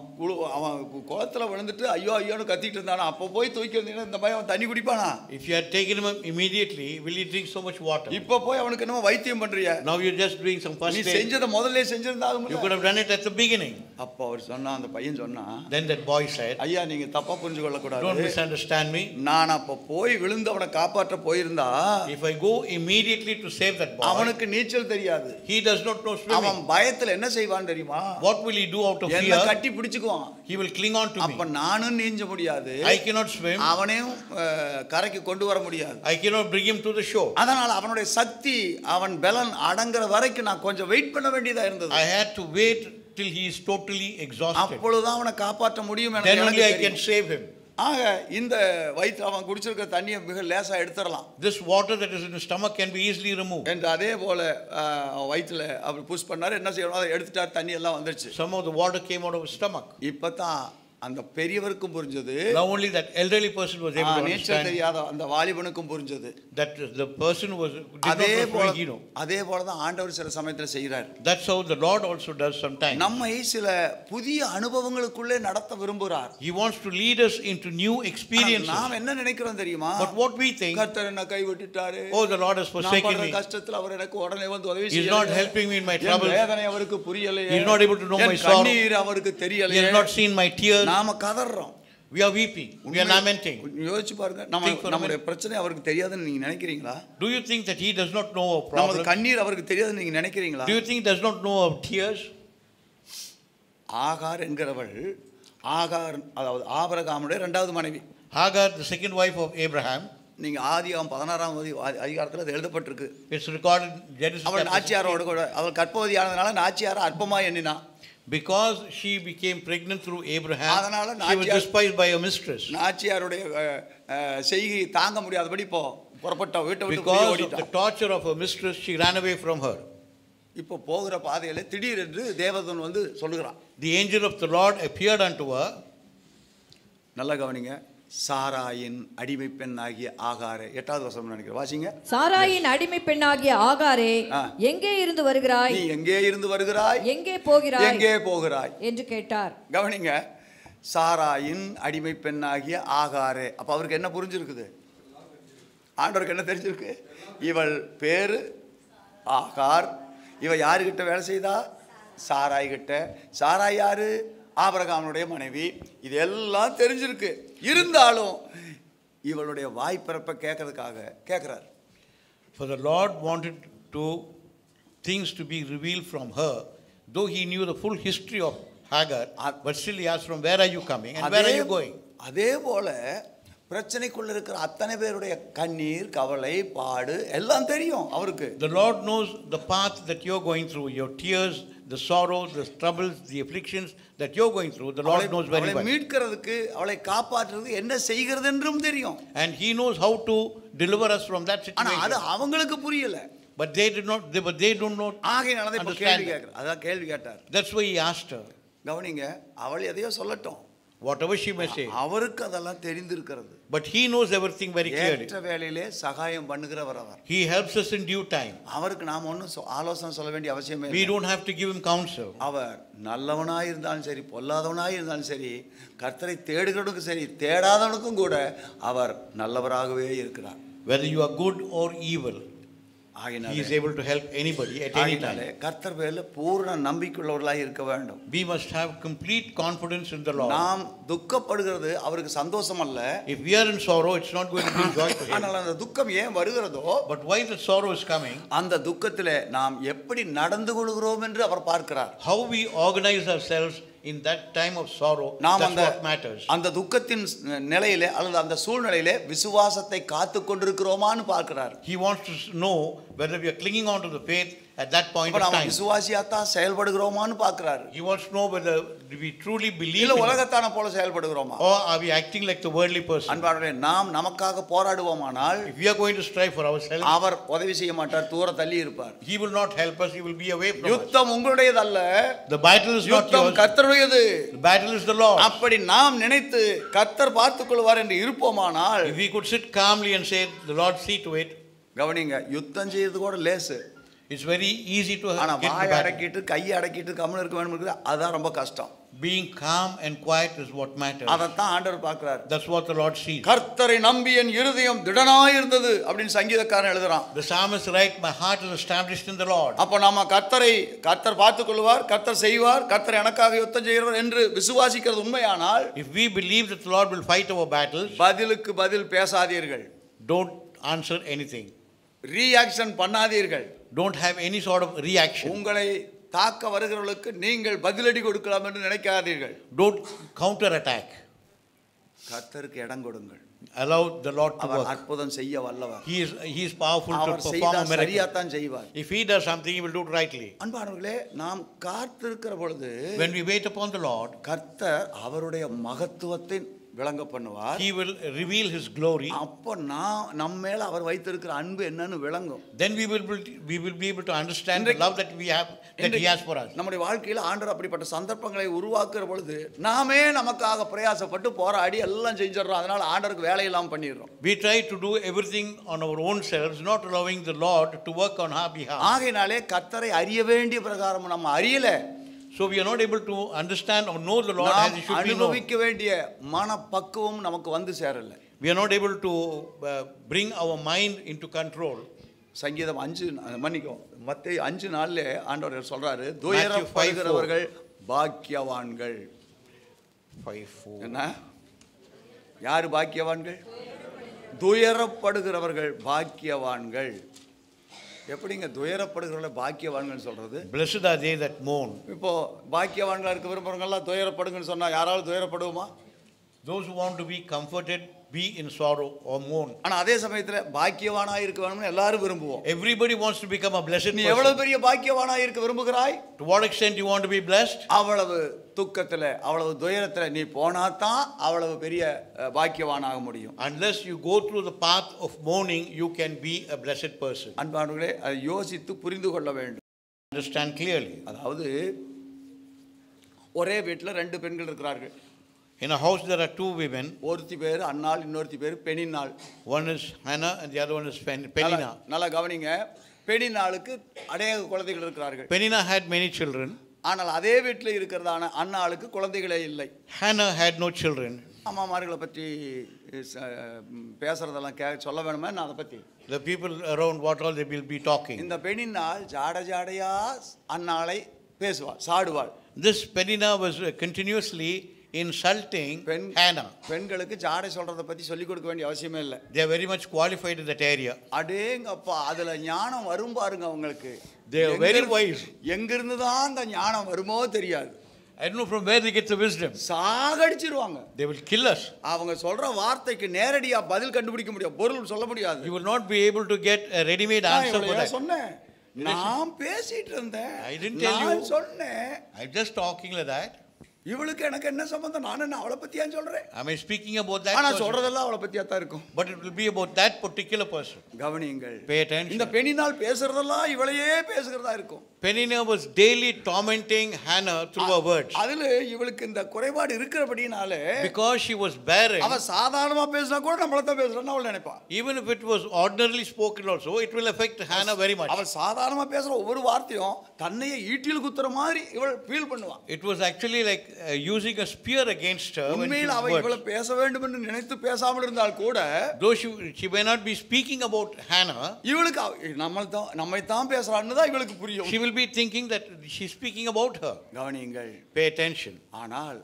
குளத்துல விழுந்துட்டு ஐயோ ஐயோன்னு கத்திட்டு இருந்தானா, அப்போ போய் தூக்கி வந்தீங்கன்னா இந்த மாதிரி அவன் தண்ணி குடிப்பானா? if you had taken him immediately, will he drink so much water? இப்போ போய் அவனுக்கு என்னமோ வைத்தியம் பண்றிய? Now you're just doing some first நீ aid. செஞ்சத முதல்ல செஞ்சிருந்தா You could have done it at the beginning. அப்போ அவர் சொன்னா, அந்த பையன் சொன்னா, Then that boy said, ஐயா நீங்க தப்பா புரிஞ்சு கொள்ள don't கூடாது. misunderstand me. நான் அப்போ போய் விழுந்து அவனை காப்பாற்ற போயிருந்தா If I go immediately to save that boy, அவனுக்கு நீச்சல் தெரியாது. he does not know அவன் swimming. பயத்துல என்ன செய்வான் தெரியுமா? What will he do out of என்ன fear? கட்டி பிடிச்சுக்குவான். He will cling on to அப்ப me. நானும் நீஞ்ச முடியாது, I cannot swim. அவனையும் கரைக்கு கொண்டு வர முடியாது. I cannot bring him to the shore. அதனால அவனுடைய சக்தி அவன் பலன் அடங்குற வரைக்கும் நான் கொஞ்சம் வெயிட் பண்ண வேண்டியதா இருந்தது. I had to wait till he is totally exhausted. அப்பொழுதுதான் அவனை காப்பாற்ற முடியும். Then only I can save him. ஆக இந்த வயிற்று அவன் குடிச்சிருக்கிற தண்ணியை மிக லேசா எடுத்துடலாம். This water that is in his stomach can be easily removed. என்று அதே போல வயிற்றுல அவர் புஷ் பண்ணாரு. என்ன செய்யணும், அதை எடுத்துட்டார், தண்ணி எல்லாம் வந்துருச்சு. Some of the water came out of his stomach. இப்பதான் அந்த பெரியவருக்கும் புரிஞ்சது, Now only that elderly person was able to நீச்சல் understand. தெரியாத அந்த வாலிபனுக்கும் புரிஞ்சது. That the person was did அதே not know போல swimming, you know. அதே போலதான் ஆண்டவர் சில சமயத்துல செய்கிறார். That's how the Lord also does sometimes. நம்மை சில புதிய அனுபவங்களுக்குள்ளே நடத்த விரும்புகிறார். He wants to lead us into new experiences. நாம் என்ன நினைக்கிறோம் தெரியுமா? But what we think, கர்த்தர் என்ன கைவிட்டுட்டாரு, oh, the Lord has forsaken me. கஷ்டத்துல அவர் எனக்கு உடனே வந்து உதவி He is not helping me in my N trouble. வேதனை அவருக்கு புரியலையே, He is not able to know N my sorrow. கண்ணீர் அவருக்கு He தெரியலையே. has not seen my tears. நாம கதறோம். We are weeping. We are lamenting. யோசிச்சு பாருங்க, நம்முடைய பிரச்சனை அவருக்கு தெரியாதுன்னு நீங்க நினைக்கிறீங்களா? Do you think that he does not know our நமது problem? கண்ணீர் அவருக்கு தெரியாதுன்னு நீங்க நினைக்கிறீங்களா? Do you think he does not know our tears? ஆகார் என்கிறவள், ஆகார் அதாவது ஆபிரகாமுடைய இரண்டாவது மனைவி. Hagar, the second wife of Abraham. நீங்க ஆதியாகமம் 16ஆம் அதிகாரத்தில் அது எழுதப்பட்டிருக்கு. It's recorded in Genesis. அவள் நாச்சியாரோடு கூட அவள் கர்ப்பவதியானதுனால நாச்சியாரை அற்பமா எண்ணினா. Because she became pregnant through Abraham, அதனால she was despised by her mistress. நாச்சியாருடைய செய்கை தாங்க முடியாதபடி இப்போ புறப்பட்ட வீட்டை விட்டு Because of ஓடிட்டா. the torture of her mistress, she ran away from her. இப்போ போகிற பாதையில திடீரென்று தேவதூதன் வந்து சொல்லுகிறான். The angel of the Lord appeared unto her. நல்ல கவனிங்க. சாராயின் அடிமை பெண்ணாகிய ஆகாரே, 8வது வசனம் நினைக்கிறேன், வாசிங்க. சாராயின் அடிமை பெண்ணாகிய ஆகாரே, எங்கே இருந்து வருகிறாய்? நீ எங்கே இருந்து வருகிறாய்? எங்கே போகிறாய்? எங்கே போகிறாய் என்று கேட்டார். கவனிங்க. சாராயின் அடிமை பெண்ணாகிய ஆகாரே. அப்ப அவருக்கு என்ன புரிஞ்சிருக்குது? ஆண்டவருக்கு என்ன தெரிஞ்சிருக்கு? இவள் பேரு ஆகார். இவ யாருக்கிட்ட வேலை செய்தா? சாராய் கிட்ட. சாராய் யாரு? ஆபிரகாமுடைய மனைவி. இது எல்லாம் தெரிஞ்சிருக்கு. இருந்தாலும் இவளுடைய வாய்ப்பிறப்பை கேட்கறதுக்காக கேட்கிறார். For the Lord wanted to things to be revealed from her, though he knew the full history of Hagar, but still he asked, from where are you coming and where are you going? அதே போல பிரச்சனைக்குள்ள இருக்கிற அத்தனை பேருடைய கண்ணீர், கவலை, பாடு எல்லாம் தெரியும் அவருக்கு. The Lord knows the path that you're going through, your tears, the sorrows, the troubles, the afflictions that you're going through. The Lord knows very well. மீட்கிறதுக்கு, அவளை காப்பாற்றுறதுக்கு என்ன செய்கிறது என்றும் தெரியும். And he knows how to deliver us from that situation. ஆனா அது அவங்களுக்கு புரியல. But they don't know. ஆகையினால தான் இப்ப கேள்வி கேட்கிறார். அதான் கேள்வி கேட்டார். That's why he asked her. கவனிங்க, அவள் எதையோ சொல்லட்டும். Whatever she may say. அவருக்கு அதெல்லாம் தெரிந்திருக்கிறது. But he knows everything very clearly. ஏற்ற வேளையிலே சகாயம் பண்ணுகிறவர் அவர். He helps us in due time. அவருக்கு நாம ஒன்றும் ஆலோசனை சொல்ல வேண்டிய அவசியமே இல்லை. We don't have to give him counsel. அவர் நல்லவனாய் இருந்தாலும் சரி, பொல்லாதவனாய் இருந்தாலும் சரி, கர்த்தரை தேடுகிறவனுக்கும் சரி, தேடாதவனுக்கும் கூட அவர் நல்லவராகவே இருக்கிறார். Whether you are good or evil, he is able to help anybody at any time. கர்த்தர் மேல பூரண நம்பிக்கையுள்ளவர்களாய் இருக்க வேண்டும். We must have complete confidence in the Lord. நாம் துக்கப்படுகிறது அவருக்கு சந்தோஷம் அல்ல. If we are in sorrow, it's not going to bring joy to him. ஆனால் அந்த துக்கம் ஏன் வருகிறதோ, but why the sorrow is coming, அந்த துக்கத்திலே நாம் எப்படி நடந்து கொள்கிறோம் என்று அவர் பார்க்கிறார். How we organize ourselves in that time of sorrow, that's what matters. அந்த துக்கத்தின் நிலையிலே அல்லது அந்த சூழ்நிலையிலே விசுவாசத்தை காத்து கொண்டிருக்கிறோமான்னு பார்க்கிறார். He wants to know whether we are clinging on to the faith at that point of time. விசுவாசியாத்தான் செயல்படுகிறோமான்னு பார்க்கிறார். He wants to know whether we truly believe, இல்ல உலகத்தான போல செயல்படுகிறோமா, or are we acting like the worldly person. அன்பானவர்களே, நாம் நமக்காக போராடுவோமானால், if we are going to strive for ourselves, அவர் உதவி செய்ய மாட்டார், தூர தள்ளி இருப்பார். he will not help us, he will be away from us. யுத்தம் உங்களுடையதல்ல, the battle is not yours, கர்த்தருடையது. the battle is the Lord. அப்படி நாம் நினைத்து கர்த்தர் பார்த்துக் கொள்வார் என்று இருப்போமானால், if we could sit calmly and say the Lord see to it, கவனிங்க, யுத்தம் செய்யறது கூட லேசு. it's very easy to ஆனா வாயை அடக்கிட்டு கையை அடக்கிட்டு கம்முனு இருக்க வேண்டும், அதான் ரொம்ப கஷ்டம். being calm and quiet is what matters. அதத்தான் ஆண்டவர் பார்க்கிறார். That's what the Lord sees. கர்த்தரை நம்பி என் இருதயம் திடனாய் இருந்தது அப்படின்னு சங்கீதக்காரன் எழுதுறான். the psalmist writes, my heart is established in the Lord. அப்ப நாம கர்த்தர் பார்த்துக் கொள்வார், கர்த்தர் செய்வார், கர்த்தர் எனக்காக யுத்தம் செய்கிறவர் என்று விசுவாசிக்கிறது உண்மையானால், if we believe that the Lord will fight our battles, பதிலுக்கு பதில் பேசாதீர்கள், don't answer anything, ரியாக்ஷன் பண்ணாதீர்கள், don't have any sort of reaction, உங்களை தாக்க வருகிறவர்களுக்கு நீங்கள் பதிலடி கொடுக்கலாம் என்று நினைக்காதீர்கள், don't counter attack, கர்த்தருக்கு இடம் கொடுங்கள், allow the Lord to work. அற்புதம் செய்ய வல்லவர், he is powerful to perform a miracle. சரியாத்தான் செய்வார். if he does something, he will do it rightly. அன்பானவர்களே, நாம் காத்திருக்கிற பொழுது, when we wait upon the Lord, கர்த்தர் அவருடைய மகத்துவத்தை விளங்க பண்ணுவார். he will reveal his glory. அப்ப நம்ம மேல அவர் வைத்திருக்கிற அன்பு என்னன்னு விளங்கும். then we will be able to understand the love that we have, that he has for us. நம்முடைய வாழ்க்கையில ஆண்டவர் அப்படிப்பட்ட சந்தர்ப்பங்களை உருவாக்குற பொழுது நாமே நமக்காக பிரயாசப்பட்டு போராடி எல்லாம் செஞ்சிடறோம். அதனால ஆண்டவருக்கு வேலை இல்லாம பண்ணிடுறோம். we try to do everything on our own selves, not allowing the Lord to work on our behalf. ஆகையினாலே கர்த்தரை அறிய வேண்டிய பிரகாரம் நம்ம அறியல. so we are not able to understand or know the Lord as he should be known. அனுபவிக்க வேண்டிய மனப்பக்குவம் நமக்கு வந்து சேரல. we are not able to bring our mind into control. சங்கீதம் 5 மன்னிக்கும் மத்தேயு 5:4 ஆண்டவர் சொல்றாரு, துயரப்படுகிறவர்கள் பாக்கியவான்கள். 5:4 என்ன? யாரு பாக்கியவான்கள்? துயரப்படுகிறவர்கள் பாக்கியவான்கள். எப்படிங்க துயரப்படுகிறவர்களை பாக்கியவான்கள் சொல்றது? blessed are they that mourn. இப்போ பாக்கியவான்களா இருக்க விரும்புறவங்க எல்லாம் துயரப்படுங்கன்னு சொன்னா யாராவது துயரப்படுவோமா? those who want to be comforted be in sorrow or mourn. ஆனா அதே சமயத்துல பாக்கியவானாய் இருக்க வேணும்னு எல்லாரும் விரும்புவோம். Everybody wants to become a blessed நீ person. எவ்வளவு பெரிய பாக்கியவானாய் இருக்க விரும்புகிறாய்? To what extent you want to be blessed? அவ்வளவு துக்கத்துல அவ்வளவு துயரத்துல நீ போனாதான் அவ்வளவு பெரிய பாக்கியவானாக முடியும். Unless you go through the path of mourning, you can be a blessed person. அன்பானவர்களே, அதை யோசித்து புரிந்து கொள்ள வேண்டும். Understand clearly. அதாவது ஒரே வீட்டுல ரெண்டு பெண்கள் இருக்கிறார்கள். In a house there are two women. ஒருத்தி பேர் அன்னாள், இன்னொருத்தி பேர் பெனின்னாள். One is Hannah and the other one is Penina. நல்லா கவனிங்க. பெனின்னாளுக்கு அநேக குழந்தைகள் இருக்கிறார்கள். Penina had many children. ஆனால் அதே வீட்டில் இருக்கிறதான அன்னாளுக்கு குழந்தைகளே இல்லை. Hannah had no children. அம்மாமார்களை பற்றி பேசுறதெல்லாம் சொல்ல வேணுமா? நான் அதை பற்றி The people around, what all they will be talking. இந்த பெனின்னாள் ஜாடையா அன்னாளை பேசுவாள், சாடுவாள். This Penina was continuously insulting Hannah. பெண்களுக்கு ஜாடை சொல்றத பத்தி சொல்லி கொடுக்க வேண்டிய அவசியமே இல்லை. They are very much qualified in that area. அடேங்கப்பா, அதுல ஞானம் வரும் பாருங்க உங்களுக்கு. They are very wise. எங்கிருந்து தான் அந்த ஞானம் வருமோ தெரியாது. I don't know from where they get the wisdom. சாகடிச்சிருவாங்க. They will kill us. அவங்க சொல்ற வார்த்தைக்கு நேரடியா பதில் கண்டுபிடிக்க முடியாது, பொருள் சொல்ல முடியாது. You will not be able to get a ready-made answer for that. சொன்னேன், நான் பேசிட்டு இருந்தேன். I didn't tell you. நான் சொன்னேன். I'm just talking like that. இவளுக்கு எனக்கு என்ன சம்பந்தம்? நான் என்ன அவளை பத்தியா சொல்றேன்? Am I speaking about that? ஆனா சொல்றதெல்லாம் அவளை பத்தியா தான் இருக்கும். But it will be about that particular person. கவனியுங்கள். Pay attention. இந்த பெண்ணினால் பேசுறதெல்லாம் இவளையே பேசுகிறதா இருக்கும். Penina was daily tormenting Hannah through her words. அதுல இவளுக்கு இந்த குறைபாடு இருக்கிறபடினாலே, Because she was barren. அவ சாதாரணமா பேசினா கூட நம்மள தான் பேசுறான்னு அவள் நினைப்பா. Even if it was ordinarily spoken also, it will affect Hannah very much. அவ சாதாரணமா பேசுற ஒவ்வொரு வார்த்தையும் தன்னையே ஈட்டில் குத்துற மாதிரி இவள் ஃபீல் பண்ணுவா. It was actually like using a spear against her. உண்மையில் அவ இவளை பேச வேண்டும் என்று நினைத்து பேசாமல் இருந்தால் கூட, though she may not be speaking about Hannah, இவளுக்கு நம்மை தான் பேசுறான்னு தான் இவளுக்கு புரியும். she will be thinking that she is speaking about her. கவனியுங்கள். Pay attention. ஆனால்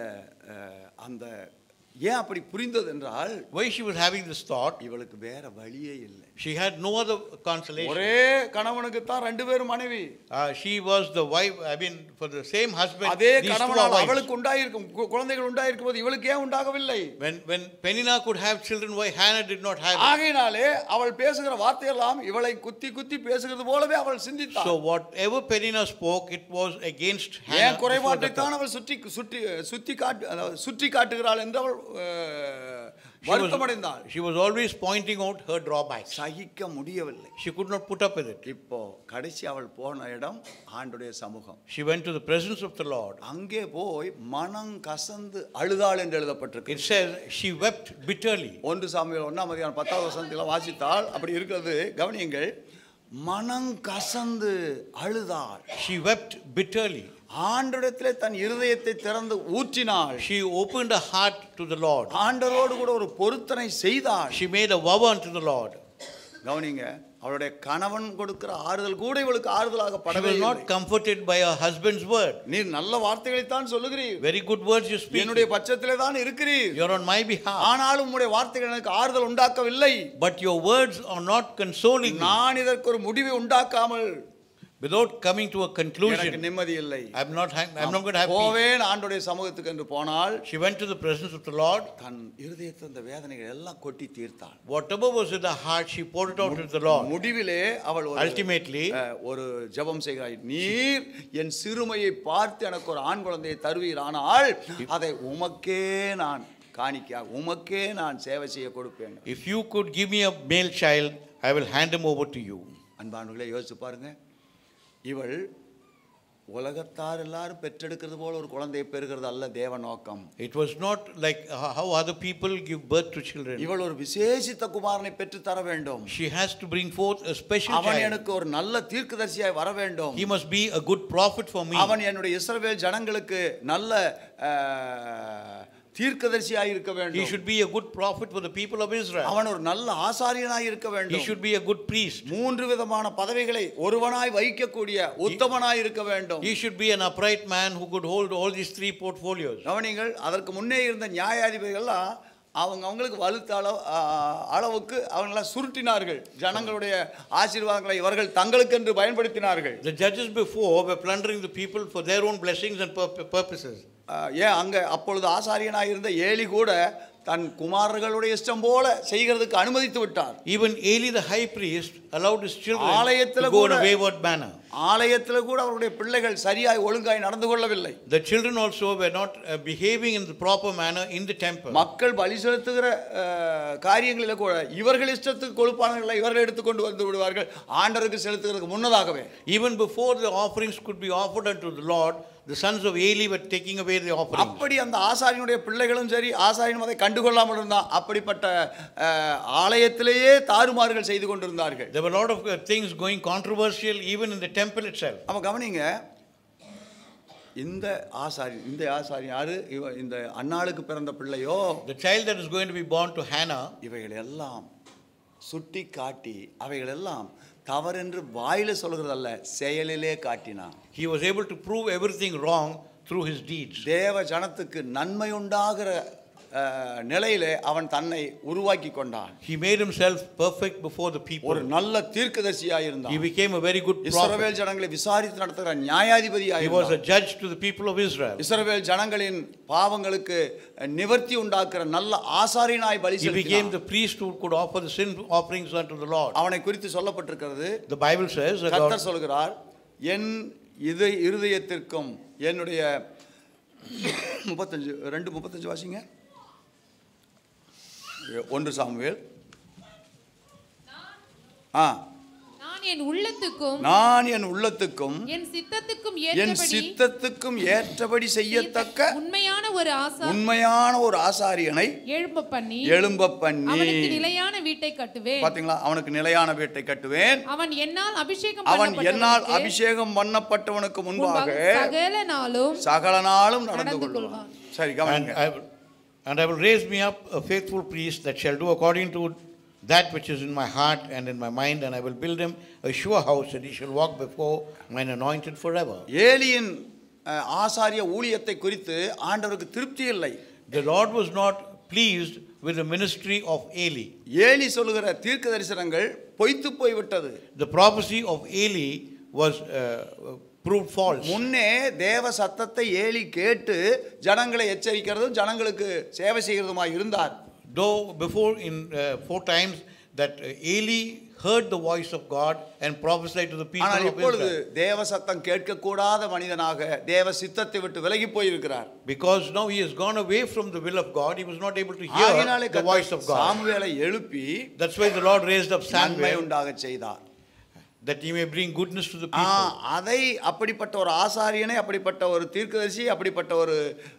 அந்த ஏன் அப்படி புரிந்தது என்றால், why she was having this thought, இவளுக்கு வேற வழியே இல்லை. she had no other consolation. ஒரே கணவனுக்கு தான் ரெண்டு பேரும் மனைவி. She was the wife, I mean for the same husband. அதே கணவனால் அவளுக்கு உண்டாயிருக்கும் குழந்தைகள் உண்டாயிருக்கும் போது இவளுக்கு ஏன் உண்டாகவில்லை? when Penina could have children, why Hannah did not have it? ஆகையினாலே அவள் பேசுகிற வார்த்தையெல்லாம் இவளை குத்தி குத்தி பேசுகிறது போலவே அவள் சிந்தித்தாள். So whatever Penina spoke, it was against Hannah. ஏன் குறைபாட்டை தான் அவள் சுற்றி காட்டுகிறாள் என்று அவள் வருத்தமடைந்தாள். She was always pointing out her drawbacks. சகிக்க முடியவில்லை. She could not put up with it. இப்போ கடைசி அவள் போன இடம் ஆண்டவருடைய சமூகம். She went to the presence of the Lord. அங்கே போய் மனம் கசந்து அழுதாள் என்று எழுதப்பட்டிருக்கு. It says she wept bitterly. 1 Samuel 1:10 வாசித்தால் அப்படி இருக்கிறது. கவனியுங்கள். மனம் கசந்து அழுதாள். She wept bitterly. ஆண்டவரிடத்திலே தன் இருதயத்தை திறந்து ஊற்றினாள். She opened her heart to the Lord. ஆண்டவரோடு கூட ஒரு பொருத்தனை செய்தாள். She made a vow unto the Lord. கவனிங்க, அவளுடைய கணவன் கொடுக்கிற ஆறுதல் கூட இவளுக்கு ஆறுதலாக படவே இல்லை. She was not comforted by her husband's word. நீர் நல்ல வார்த்தைகளை தான் சொல்லுகிறீர். Very good words you speak. என்னுடைய பட்சத்திலே தான் இருக்கிறீர். You are on my behalf. ஆனாலும் உம்முடைய வார்த்தைகள் எனக்கு ஆறுதல் உண்டாக்கவில்லை. But your words are not consoling me. நான் இதற்கு ஒரு முடிவை உண்டாக்காமல், without coming to a conclusion, எனக்கு நிம்மதி இல்லை. I'm not going to have peace. போவேன் ஆண்டவருடைய சமூகத்துக்கு என்று போனால், she went to the presence of the Lord. தன் இருதயத்தில் அந்த வேதனைகள் எல்லாம் கொட்டி தீர்த்தாள். Whatever was in her heart, she poured it out to the Lord. முடிவிலே அவள் ultimately ஒரு ஜெபம் செய்கிறாள். நீர் என் சிறுமையை பார்த்து எனக்கு ஒரு ஆண் குழந்தையை தருவீர், ஆனால் அதை உமக்கே நான் காணிக்க, உமக்கே நான் சேவை செய்ய கொடுப்பேன். if you could give me a male child, I will hand him over to you. அன்பானவர்களே, யோசிச்சு பாருங்க. இவள் உலகத்தார் எல்லாரும் பெற்றெடுக்கிறது போல ஒரு குழந்தையை பெறுகிறது அல்ல தேவ நோக்கம். It was not like how other people give birth to children. இவள் ஒரு விசேஷித்த குமாரனை பெற்று தர வேண்டும். She has to bring forth a special child. அவன் எனக்கு ஒரு நல்ல தீர்க்கதரிசியாய் வர வேண்டும். He must be a good prophet for me. அவன் என்னுடைய இஸ்ரவேல் ஜனங்களுக்கு நல்ல தீர்க்கதரிசியாய் இருக்க வேண்டும். He should be a good prophet for the people of Israel. அவன் ஒரு நல்ல ஆசாரியனாய் இருக்க வேண்டும். He should be a good priest. மூன்று விதமான பதவிகளை ஒருவனாய் வகிக்கக்கூடிய உத்தமனாய் இருக்க வேண்டும். He should be an upright man who could hold all these three portfolios. கவனிங்கள், அதற்கு முன்னே இருந்த நியாயாதிபதிகள்லாம் அவங்களுக்கு வலுத்த அளவுக்கு அவங்கள சுருட்டினார்கள். ஜனங்களுடைய ஆசீர்வாதங்களை இவர்கள் தங்களுக்கென்று பயன்படுத்தினார்கள். The judges before were plundering the people for their own blessings and purposes. ஏன் அங்கே அப்பொழுது ஆசாரியனாக இருந்த ஏலி கூட தன் குமாரர்களுடைய இஷ்டம் போல செய்கிறதுக்கு அனுமதித்து விட்டார். Even Eli the high priest allowed his children ஆலயத்துல to go in கூட a wayward manner. ஆலயத்தில் கூட அவருடைய பிள்ளைகள் சரியாய் ஒழுங்காய் நடந்து கொள்ளவில்லை. The children also were not behaving in the proper manner in the temple. மக்கள் பலி செலுத்துகிற காரியங்களில் கூட இவர்கள் இஷ்டத்துக்கு கொழுப்பானவர்களை இவர்கள் எடுத்துக்கொண்டு வந்து விடுவார்கள் ஆண்டவருக்கு செலுத்துகிறதுக்கு முன்னதாகவே. Even before the offerings could be offered unto the Lord, the sons of Eli were taking away the offerings. அப்படி அந்த ஆசாரியனுடைய பிள்ளைகளும் சரி ஆசாரியனும் அதை கண்டுகொள்ளாமல் இருந்தான். அப்படிப்பட்ட ஆலயத்திலேயே தாறுமாறுகள் செய்து கொண்டிருந்தார்கள். There were a lot of things going controversial even in the temple itself. அப்ப கவனிங்க, இந்த ஆசாரியன் யாரு? இந்த அன்னாளுக்கு பிறந்த பிள்ளையோ, The child that is going to be born to Hannah, இவைகள் எல்லாம் சுட்டி காட்டி அவைகள் எல்லாம் தவறென்று வாயில சொல்கிறதல்ல, செயலிலே காட்டினான். he was able to prove everything wrong through his deeds. தேவ ஜனத்துக்கு நன்மை உண்டாகிற நிலையிலே அவன் தன்னை உருவாக்கி கொண்டான். He made himself perfect before the people. ஒரு நல்ல தீர்க்கதரிசியாய் இருந்தான். He became a very good prophet. இஸ்ரவேல் ஜனங்களை விசாரித்து நடத்துகிற நியாயாதிபதியாய் He was a judge to the people of Israel. இஸ்ரவேல் ஜனங்களின் பாவங்களுக்கு நிவர்த்தி உண்டாக்குற நல்ல ஆசாரியனாய் பலி He became செலுத்தினான். the priest who could offer the sin offerings unto the Lord. அவனை குறித்து சொல்லப்பட்டிருக்கிறது. The Bible says that கர்த்தர் சொல்கிறார், என் இருதயத்திற்கும் என்னுடைய 35 வாசிங்க. 1 சாமுவேல். நான் என் உள்ளத்துக்கும் என் சித்தத்துக்கும் ஏற்றபடி செய்யத்தக்க உண்மையான ஒரு ஆசாரியனை எழும்ப பண்ணி அவனுக்கு நிலையான வீட்டை கட்டுவேன். பாத்தீங்களா? அவனுக்கு நிலையான வீட்டை கட்டுவேன். அவன் என்னால் அபிஷேகம் பண்ணப்பட்டவனுக்கு முன்பாக சகல நாளும் நடந்து கொள்வான். சரி, கவனிங்க. And I will raise me up a faithful priest that shall do according to that which is in my heart and in my mind, and I will build him a sure house, and he shall walk before mine anointed forever. ஏலியின் ஆசாரிய ஊழியத்தை குறித்து ஆண்டவருக்கு திருப்தி இல்லை. The Lord was not pleased with the ministry of Eli. Eli சொல்லுகிற தீர்க்க தரிசனங்கள் பொய்த்து போய்விட்டது. The prophecy of Eli was proved false. முன்னே தேவ சத்தத்தை ஏலி கேட்டு ஜனங்களை எச்சரிக்கிறதும் ஜனங்களுக்கு சேவை செய்கிறதுமாய் இருந்தார். Though before in 4 times that Eli heard the voice of God and prophesied to the people of இப்பொழுது Israel. தேவ சத்தம் கேட்க கூடாத மனிதனாக தேவ சித்தத்தை விட்டு விலகி போயிருக்கிறார். Because now he has gone away from the will of God, he was not able to hear the voice of God. சாமுவேலை எழுப்பி, that's why the Lord raised up Samuel, உண்டாக செய்தார், that he may bring goodness to the people. அதை அப்படிப்பட்ட ஒரு ஆசாரியனை, அப்படிப்பட்ட ஒரு தீர்க்கதரிசி, அப்படிப்பட்ட ஒரு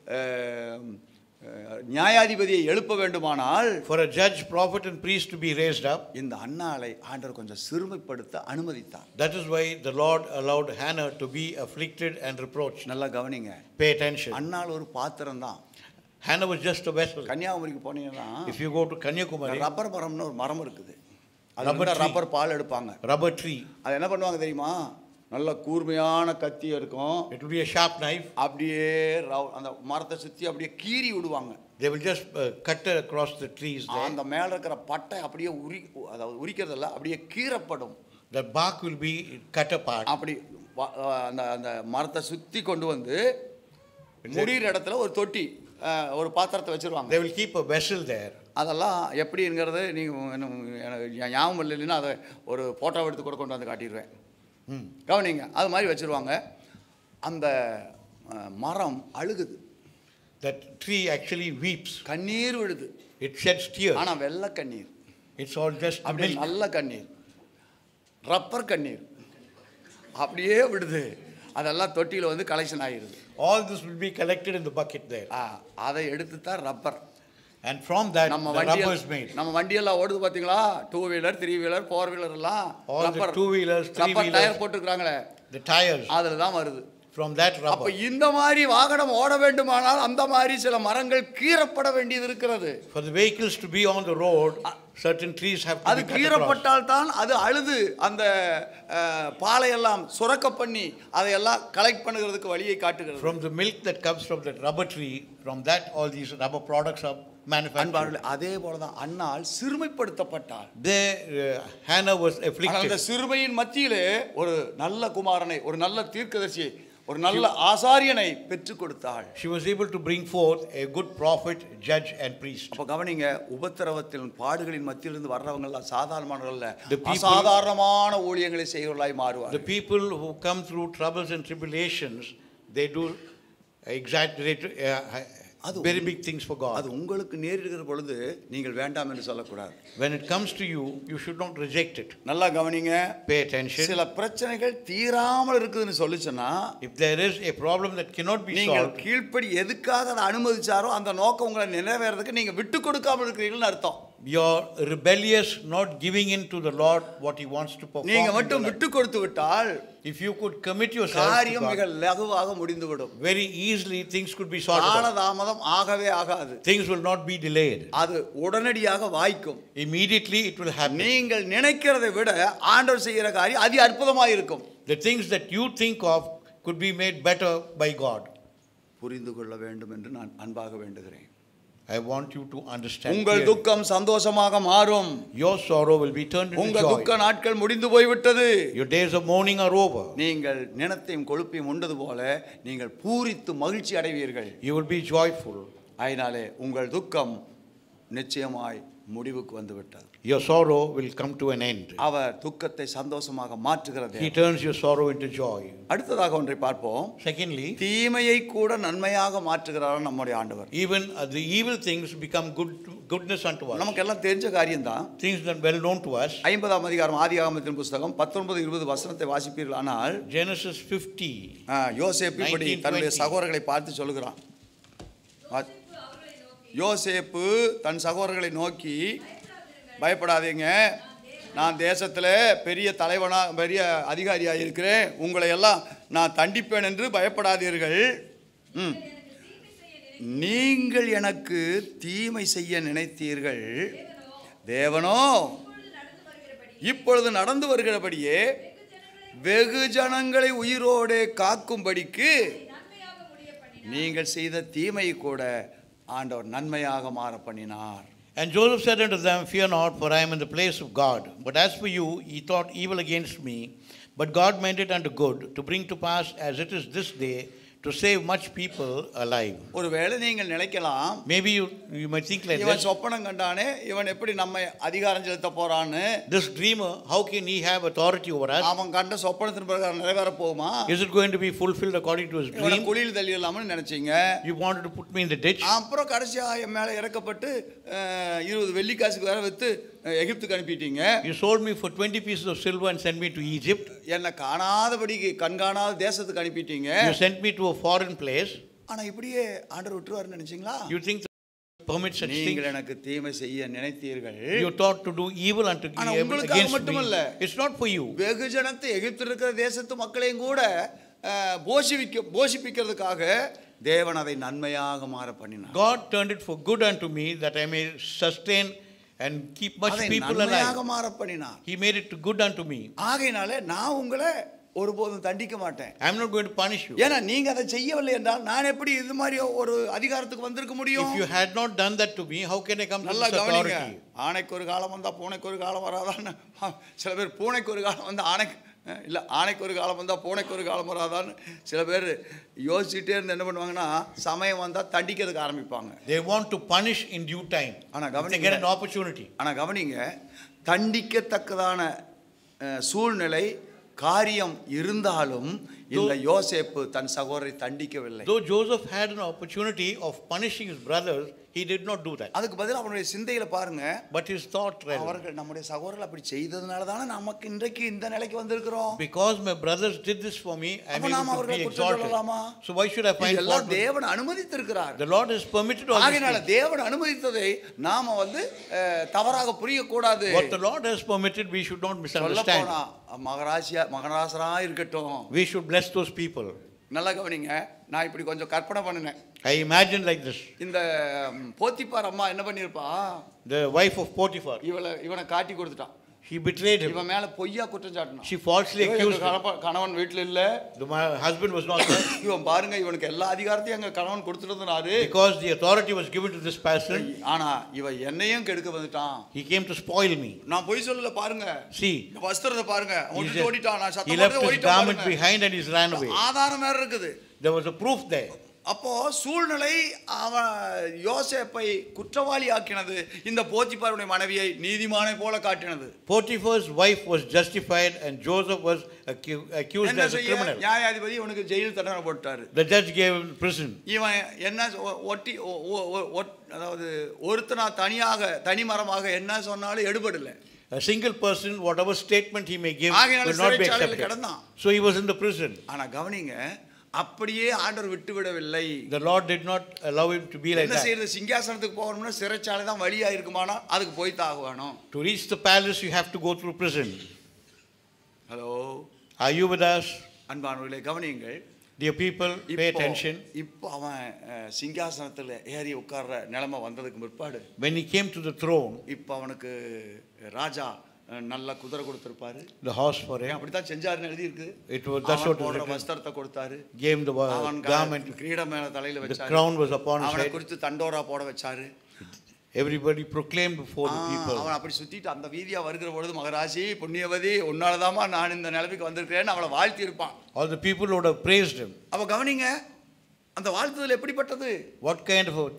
நியாயாதிபதியை எழுப்ப வேண்டுமானால், for a judge, prophet and priest to be raised up, இந்த அன்னாளை ஆண்டவர் கொஞ்சம் சிறுமைப்படுத்த அனுமதித்தார். that is why the Lord allowed Hannah to be afflicted and reproached. நல்லா கவனிங்க. Pay attention. அன்னாள் ஒரு பாத்திரம் தான். Hannah was just a vessel. கன்னியாகுமரிக்கு போனீங்கன்னா, if you go to Kanyakumari, rubber மரம்னு ஒரு மரம் இருக்குது. அதுல ரப்பர் பால் எடுப்பாங்க. rubber tree. அது என்ன பண்ணுவாங்க தெரியுமா? நல்ல கூர்மையான கத்தி இருக்கும். It will be a sharp knife. அப்படியே அந்த மரத்தை சுத்தி அப்படியே கீறி விடுவாங்க. They will just cut across the trees there. அந்த மேல இருக்கிற பட்டை அப்படியே அதாவது உரிக்கிறதல்ல, அப்படியே கீறப்படும். The bark will be cut apart. அப்படி அந்த மரத்தை சுத்தி கொண்டு வந்து முடிகிற இடத்துல ஒரு தொட்டி, ஒரு பாத்திரத்தை வச்சிருவாங்க. They will keep a vessel there. அதெல்லாம் எப்படிங்கிறது நீங்கள் எனக்கு ஞாபகம் இல்லைன்னா அதை ஒரு ஃபோட்டோ எடுத்து கூட கொண்டு வந்து காட்டிடுவேன். கவனிங்க. அது மாதிரி வச்சுருவாங்க. அந்த மரம் அழுகுது. That tree actually weeps. கண்ணீர் விழுது. It sheds tears. ஆனால் வெள்ளை கண்ணீர். It's all just அப்படி நல்ல கண்ணீர், ரப்பர் கண்ணீர் அப்படியே விடுது. அதெல்லாம் தொட்டியில் வந்து கலெக்ஷன் ஆகிடுது. All this will be collected in the bucket there. அதை எடுத்து தான் rubber. And from that the rubber is made. நம்ம வண்டியெல்லாம் ஓடுது பார்த்தீங்களா? 2 வீலர் 3 வீலர் 4 வீலர் எல்லாம் ரப்பர் 2 வீலர்ஸ் 3 வீலர்ஸ் டயர் போட்டுருக்காங்களே, the tires, அதில் தான் வருது. From that rubber. அப்ப இந்த மாதிரி வாகனம் ஓட வேண்டுமானால் அந்த மாதிரி சில மரங்கள் கீறப்பட வேண்டியது இருக்கிறது. For the vehicles to be on the road, certain trees have to be cut across. அது கீறப்பட்டால் தான் அது அழுது அந்த பாலை எல்லாம் சுரக்க பண்ணி அதையெல்லாம் கலெக்ட் பண்ணுகிறதுக்கு வழியை காட்டுகிறது. From the milk that comes from that rubber tree, from that all these rubber products are manufactured. அதே போல தான் அன்னாள் சிறுமைப்படுத்தப்பட்டாள். Hannah was afflicted. அந்த சிறுமையின் மத்தியிலே ஒரு நல்ல குமாரனை, ஒரு நல்ல தீர்க்கதரிசியை ஒரு நல்ல ஆசாரியனை பெற்றுக் கொடுத்தாள். She was able to bring forth a good prophet, judge and priest. அப்ப கவனிங்க, உபத்திரவத்தின் பாடுகளின் மத்தியிலிருந்து வர்றவங்க எல்லாம் சாதாரணமானவர்கள, அசாதாரணமான ஊழியங்களை செய்கிறவர்களாய் மாறுவார்கள். The people who come through troubles and tribulations, they do exaggerate very big things for God. அது உங்களுக்கு நேரிடுகிற பொழுது நீங்கள் வேண்டாம் என்று சொல்லக்கூடாது. When it comes to you, you should not reject it. நல்லா கவனிங்க. Pay attention. சில பிரச்சனைகள் தீராமல் இருக்குதுன்னு சொல்லுச்சுன்னா, if there is a problem that cannot be solved, நீங்கள் கீழ்ப்படி எதுக்காக அதை அனுமதிச்சாரோ அந்த நோக்கம் உங்களை நிறைவேறதுக்கு நீங்க விட்டு கொடுக்காமல் இருக்கிறீங்கன்னு அர்த்தம். You're rebellious, not giving in to the Lord what He wants to perform. நீங்க மட்டும் விட்டு கொடுத்து விட்டால், if you could commit yourself, காரியம் மிக லகுவாக முடிந்துவிடும். very easily things could be sorted out. காலதாமதம் ஆகவே ஆகாது. Things will not be delayed. அது உடனடியாக வாய்க்கும். Immediately it will happen. நீங்கள் நினைக்கிறதை விட ஆண்டவர் செய்கிற காரியம் அதி அற்புதமாக இருக்கும். The things that you think of could be made better by God. புரிந்து கொள்ள வேண்டும் என்று நான் அன்பாக வேண்டுகிறேன். I want you to understand. உங்கள் துக்கம் சந்தோஷமாக மாறும். Your sorrow will be turned into joy. உங்கள் துக்க நாட்கள் முடிந்து போய்விட்டது. Your days of mourning are over. நீங்கள் நினத்தையும் கொழுப்பையும் உண்டது போல நீங்கள் பூரித்து மகிழ்ச்சி அடைவீர்கள். You will be joyful. அதனாலே உங்கள் துக்கம் நிச்சயமாய் முடிவுக்கு வந்துவிட்டது. Your sorrow will come to an end. அவர் துக்கத்தை சந்தோஷமாக மாற்றுகிறது. He turns your sorrow into joy. அடுத்ததாக ஒன்றை பார்ப்போம். Secondly, தீமையை கூட நன்மையாக மாற்றுகிறார் நம்முடைய ஆண்டவர். even the evil things become goodness unto us. நமக்கு எல்லாம் தெரிஞ்ச காரியம்தான். Things that well known to us. 50ஆம் அதிகாரம் ஆதியாகமத்தின் புத்தகம் 19-20 வசனத்தை வாசிப்பீர்களானால், Genesis 50. யோசேப்பு இப்படி தன்னுடைய சகோதரர்களை பார்த்து சொல்லுகிறான். யோசேப்பு தன் சகோதரர்களை நோக்கி, பயப்படாதீங்க, நான் தேசத்தில் பெரிய தலைவனாக பெரிய அதிகாரியாக இருக்கிறேன், உங்களை எல்லாம் நான் தண்டிப்பேன் என்று பயப்படாதீர்கள். நீங்கள் எனக்கு தீமை செய்ய நினைத்தீர்கள், தேவனோ இப்பொழுது நடந்து வருகிறபடியே வெகு ஜனங்களை உயிரோடு காக்கும்படிக்கு நீங்கள் செய்த தீமை கூட ஆண்டவர் நன்மையாக மாற பண்ணினார். And Joseph said unto them, fear not, for I am in the place of God. But as for you, ye thought evil against me, but God meant it unto good, to bring to pass as it is this day, to save much people alive. ஒருவேளை நீங்கள் நினைக்கலாம், maybe you might think like இவன் this, சொப்பனம் கண்டானே, இவன் எப்படி நம்ம அதிகாரம் செலுத்த போறான்னு. this dreamer, how can he have authority over us? அவன் கண்ட சொப்பனத்தின் பிரகாரம் நிறைவேற போகுமா? Is it going to be fulfilled according to his dream? குழியில் தள்ளிடலாம்னு நினைச்சீங்க. You wanted to put me in the ditch. அப்புறம் கடைசியா என் மேல இறக்கப்பட்டு 20 வெள்ளிக்காசுக்கு வேற வித்து எகிப்துக்கு அனுப்பிட்டீங்க. You sold me for 20 pieces of silver and sent me to Egypt. என்ன காணாதபடிக்கு கண்காணாத தேசத்துக்கு அனுப்பிட்டீங்க. You sent me to a foreign place. ஆனா இப்படியே ஆண்டவர் விட்டுருவாருன்னு நினைச்சீங்களா? You think permit such things? நீங்கள் எனக்கு தீமை செய்ய நினைத்தீர்கள். You thought to do evil unto against me. It's not for you. வெகு ஜனத்தை எகிப்தில் இருக்கிற தேசத்து மக்களையும் கூட போஷிப்பிக்கிறதுக்காக தேவன் அதை நன்மையாக மாற பண்ணினார். God turned it for good unto me, that I may sustain and keep much people alive. நன்மையாக மாற பண்ணினார். He made it good unto me. ஆகையினாலே நான் உங்களை ஒருபோதும் தண்டிக்க மாட்டேன். I am not going to punish you. ஏன்னா நீங்க அதை செய்யவில்லை என்றால் நான் எப்படி இது மாதிரி ஒரு அதிகாரத்துக்கு வந்திருக்க முடியும்? If you had not done that to me, how can I come to this authority? ஆணைக்கு ஒரு காலம் வந்தா பூனைக்கு ஒரு காலம் வராதான்னு சில பேர், பூனைக்கு ஒரு காலம் வந்தா ஆணைக்கு ஒரு காலம் வந்தா பூனைக்கு ஒரு காலம் வராதான்னு சில பேர் யோசிச்சுட்டே இருந்து என்ன பண்ணுவாங்கன்னா, சமயம் வந்தா தண்டிக்கிறதுக்கு ஆரம்பிப்பாங்க. They want to punish in due time. ஆனா கவனிங்க, they get an opportunity. ஆனா கவனிங்க, தண்டிக்கத்தக்கதான சூழ்நிலை காரியம் இருந்தாலும் இந்த யோசேப்பு தன் சகோதரரை தண்டிக்கவில்லை. Though Joseph had an opportunity of punishing his brothers, he did not do that. அதுக்கு பதிலா அவனுடைய சிந்தையில பாருங்க, but his thought, அவர்கள் நம்முடைய சகோதரர்கள் அப்படி செய்ததனால தானே நமக்கு இன்றைக்கு இந்த நிலைக்கு வந்திருக்கிறோம். Because my brothers did this for me, I am able to be exalted. So why should I find fault? எல்லாம் தேவன் அனுமதித்திருக்கிறார். The Lord has permitted all this. ஆகையால தேவன் அனுமதித்ததை நாம தவறாக புரிய கூடாது. What the Lord has permitted, we should not misunderstand. மகராசரா இருக்கட்டும். We should bless those people. நல்லா கவனிங்க, நான் இப்படி கொஞ்சம் கற்பனை பண்ணினேன். I imagine like this. இந்த போத்திபார் அம்மா என்ன பண்ணிருப்பா? The wife of Potiphar. இவனை காட்டி கொடுத்துட்டான். He betrayed him. இவன் மேல பொய்யா குற்றம் சாட்டினான். She falsely accused him. கணவன் வீட்ல இல்ல. My husband was not there. இவன் பாருங்க இவனுக்கு எல்லா அதிகாரத்தையும் அங்க கணவன் கொடுத்துட்டாரு. Because the authority was given to this person. ஆனா இவன் என்னையும் கெடுக்க வந்துட்டான். He came to spoil me. நான் பொய் சொல்லல பாருங்க. See. வஸ்திரத்தை பாருங்க. ஓடிட்டு ஓடிட்டான். நான் சத்தம் போட்டு ஓடிட்டான். He left his garment behind and he ran away. ஆதாரம் வேற இருக்குது. There was a proof there. அப்போ சூழ்நிலை அவன் யோசேப்பை குற்றவாளி ஆக்கினது, இந்த போத்திபாருடைய மனைவியை நீதிமானை போல காட்டினது. Potiphar's wife was justified and Joseph was accused as a criminal. நியாயாதிபதி இவனுக்கு ஜெயில் தண்டனை போட்டாரு. The judge gave him prison. இவன் என்ன ஒட்டி அதாவது ஒருத்தனா தனிமரமாக என்ன சொன்னாலும் எடுபடல. A single person, whatever statement he may give, will not be accepted. So he was in the prison. ஆனா கவனிங்க, அப்படியே ஆண்டவர் விட்டு விடவில்லை. The Lord did not allow him to be like that. என்ன செய்யறது? சிங்காசனத்துக்கு போகணும்னா சிறைச்சாலை தான் வழியா இருக்குமானா அதுக்கு போய் தாகணும். To reach the palace you have to go through prison. Hello, are you with us? அன்பானவர்களே கவனியுங்கள். Dear people, pay attention. இப்போ அவன் சிங்காசனத்துல ஏறி உட்கார்ற நிலைமை வந்ததுக்கு பிற்பாடு, when he came to the throne, இப்போ அவனுக்கு ராஜா நல்ல குதிரை கொடுத்திருப்பாரு. The horse for him. அப்படிதான் செஞ்சாருன்னு எழுதி இருக்கு. It was that's what போடுற வஸ்திரத்தை கொடுத்தாரு. Gave the garment. கிரீடம் மேல தலையில வச்சாரு. The crown was upon his head. அவனை குறித்து தண்டோரா போட வச்சாரு. Everybody proclaimed before the people. அவன் அப்படி சுத்திட்டு அந்த வீதியா வருகிற பொழுது, மகராசி புண்ணியவதி உன்னாலதாமா நான் இந்த நிலைமைக்கு வந்திருக்கிறேன்னு அவளை வாழ்த்தி இருப்பான். All the people would have praised him. அப்ப கவனிங்க, அந்த வாழ்த்துதல் எப்படிப்பட்டது? What kind of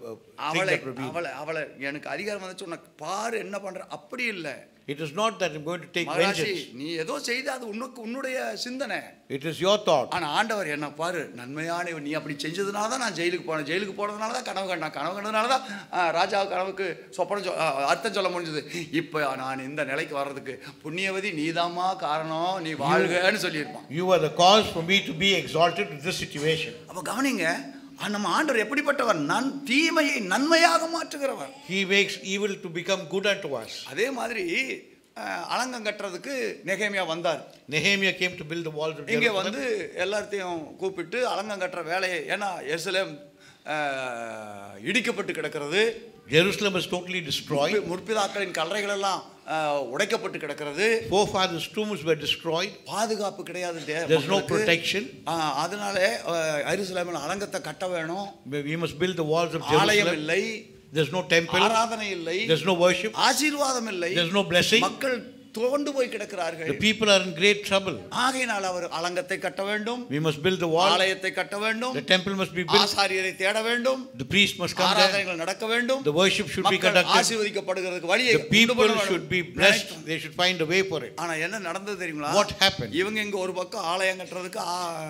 அவளை எனக்கு அதிகாரம் வந்து சொன்ன பாரு என்ன பண்ற, அப்படி இல்லை. It is not that I'm going to take vengeance. நீ ஏதோ செய்த அது உன்னுடைய சிந்தனை. It is your thought. ஆனா ஆண்டவர் என்ன பாரு, நன்மையான நீ அப்படி செஞ்சதுனால தான் நான் ஜெயிலுக்கு போனேன். ஜெயிலுக்கு போனதுனால தான் கனவு கண்டதுனால தான் ராஜா கனவுக்கு சொப்பனம் அர்த்தம் சொல்ல முடிஞ்சது. இப்போ நான் இந்த நிலைக்கு வர்றதுக்கு புண்ணியவதி நீதாமா காரணம், நீ வாழ்கன்னு சொல்லியிருப்பான். You are the cause for me to be exalted to this situation. அப்ப கவனிங்க, நம்ம ஆண்டவர் எப்படிப்பட்டவர்? தீமையை நன்மையாக மாற்றுகிறவர். He makes evil to become good unto us. அதே மாதிரி அலங்கம் கட்டுறதுக்கு நெகேமியா வந்தார். Nehemiah came to build the walls of Jerusalem. இங்கே வந்து எல்லாத்தையும் கூப்பிட்டு அலங்கம் கட்டுற வேலையை, ஏன்னா எருசலேம் இடிக்கப்பட்டு கிடக்கிறது. Jerusalem was totally destroyed. முற்பிதாக்களின் கல்லறைகள் எல்லாம் உடைக்கப்பட்டு கிடக்கிறது. Forefathers' tombs were destroyed. பாதுகாப்பு கிடையாது. There's no protection. அதனால எருசலேமில் அலங்கத்தை கட்ட வேணும். We must build the walls of Jerusalem. ஆலயம் இல்லை. There's no temple. ஆராதனை இல்லை. There's no worship. ஆசீர்வாதம் இல்லை. There's no blessing. மக்கள் துவண்டு போய் கிடக்கிறார்கள். The people are in great trouble. ஆகையினால் அவர் அலங்கத்தை கட்ட வேண்டும். We must build the wall. ஆலயத்தை கட்ட வேண்டும். The temple must be built. ஆசாரியரை தேட வேண்டும். The priest must come there. ஆராதனைகள் நடக்க வேண்டும். The worship should be conducted. ஆசீர்வதிக்கப்படுகிறதுக்கு வழியை The people should be blessed. They should find a way for it. ஆனா என்ன நடந்தது தெரியுங்களா? What happened? இவங்க இங்க ஒரு பக்கம் ஆலயம் கட்டுறதுக்கு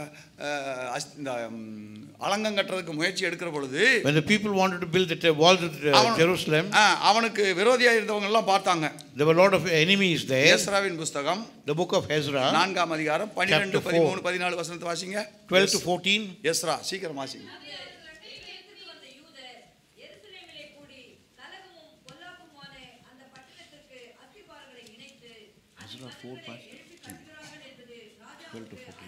அலங்கம் கட்டுறதுக்கு முயற்சி எடுக்கிற பொழுது, when the people wanted to build the walls of Jerusalem, அவனுக்கு விரோதியா இருந்தவங்க எல்லாம் பார்த்தாங்க. There were a lot of enemies there. எஸ்ராவின் புத்தகம், the book of Ezra, 4ஆம் அதிகாரம் 12 13 14 வசனத்தை வாசிங்க. 12 to 14. எஸ்ரா சீக்கிரம் வாசிங்க. Ezra 4:12 to 14.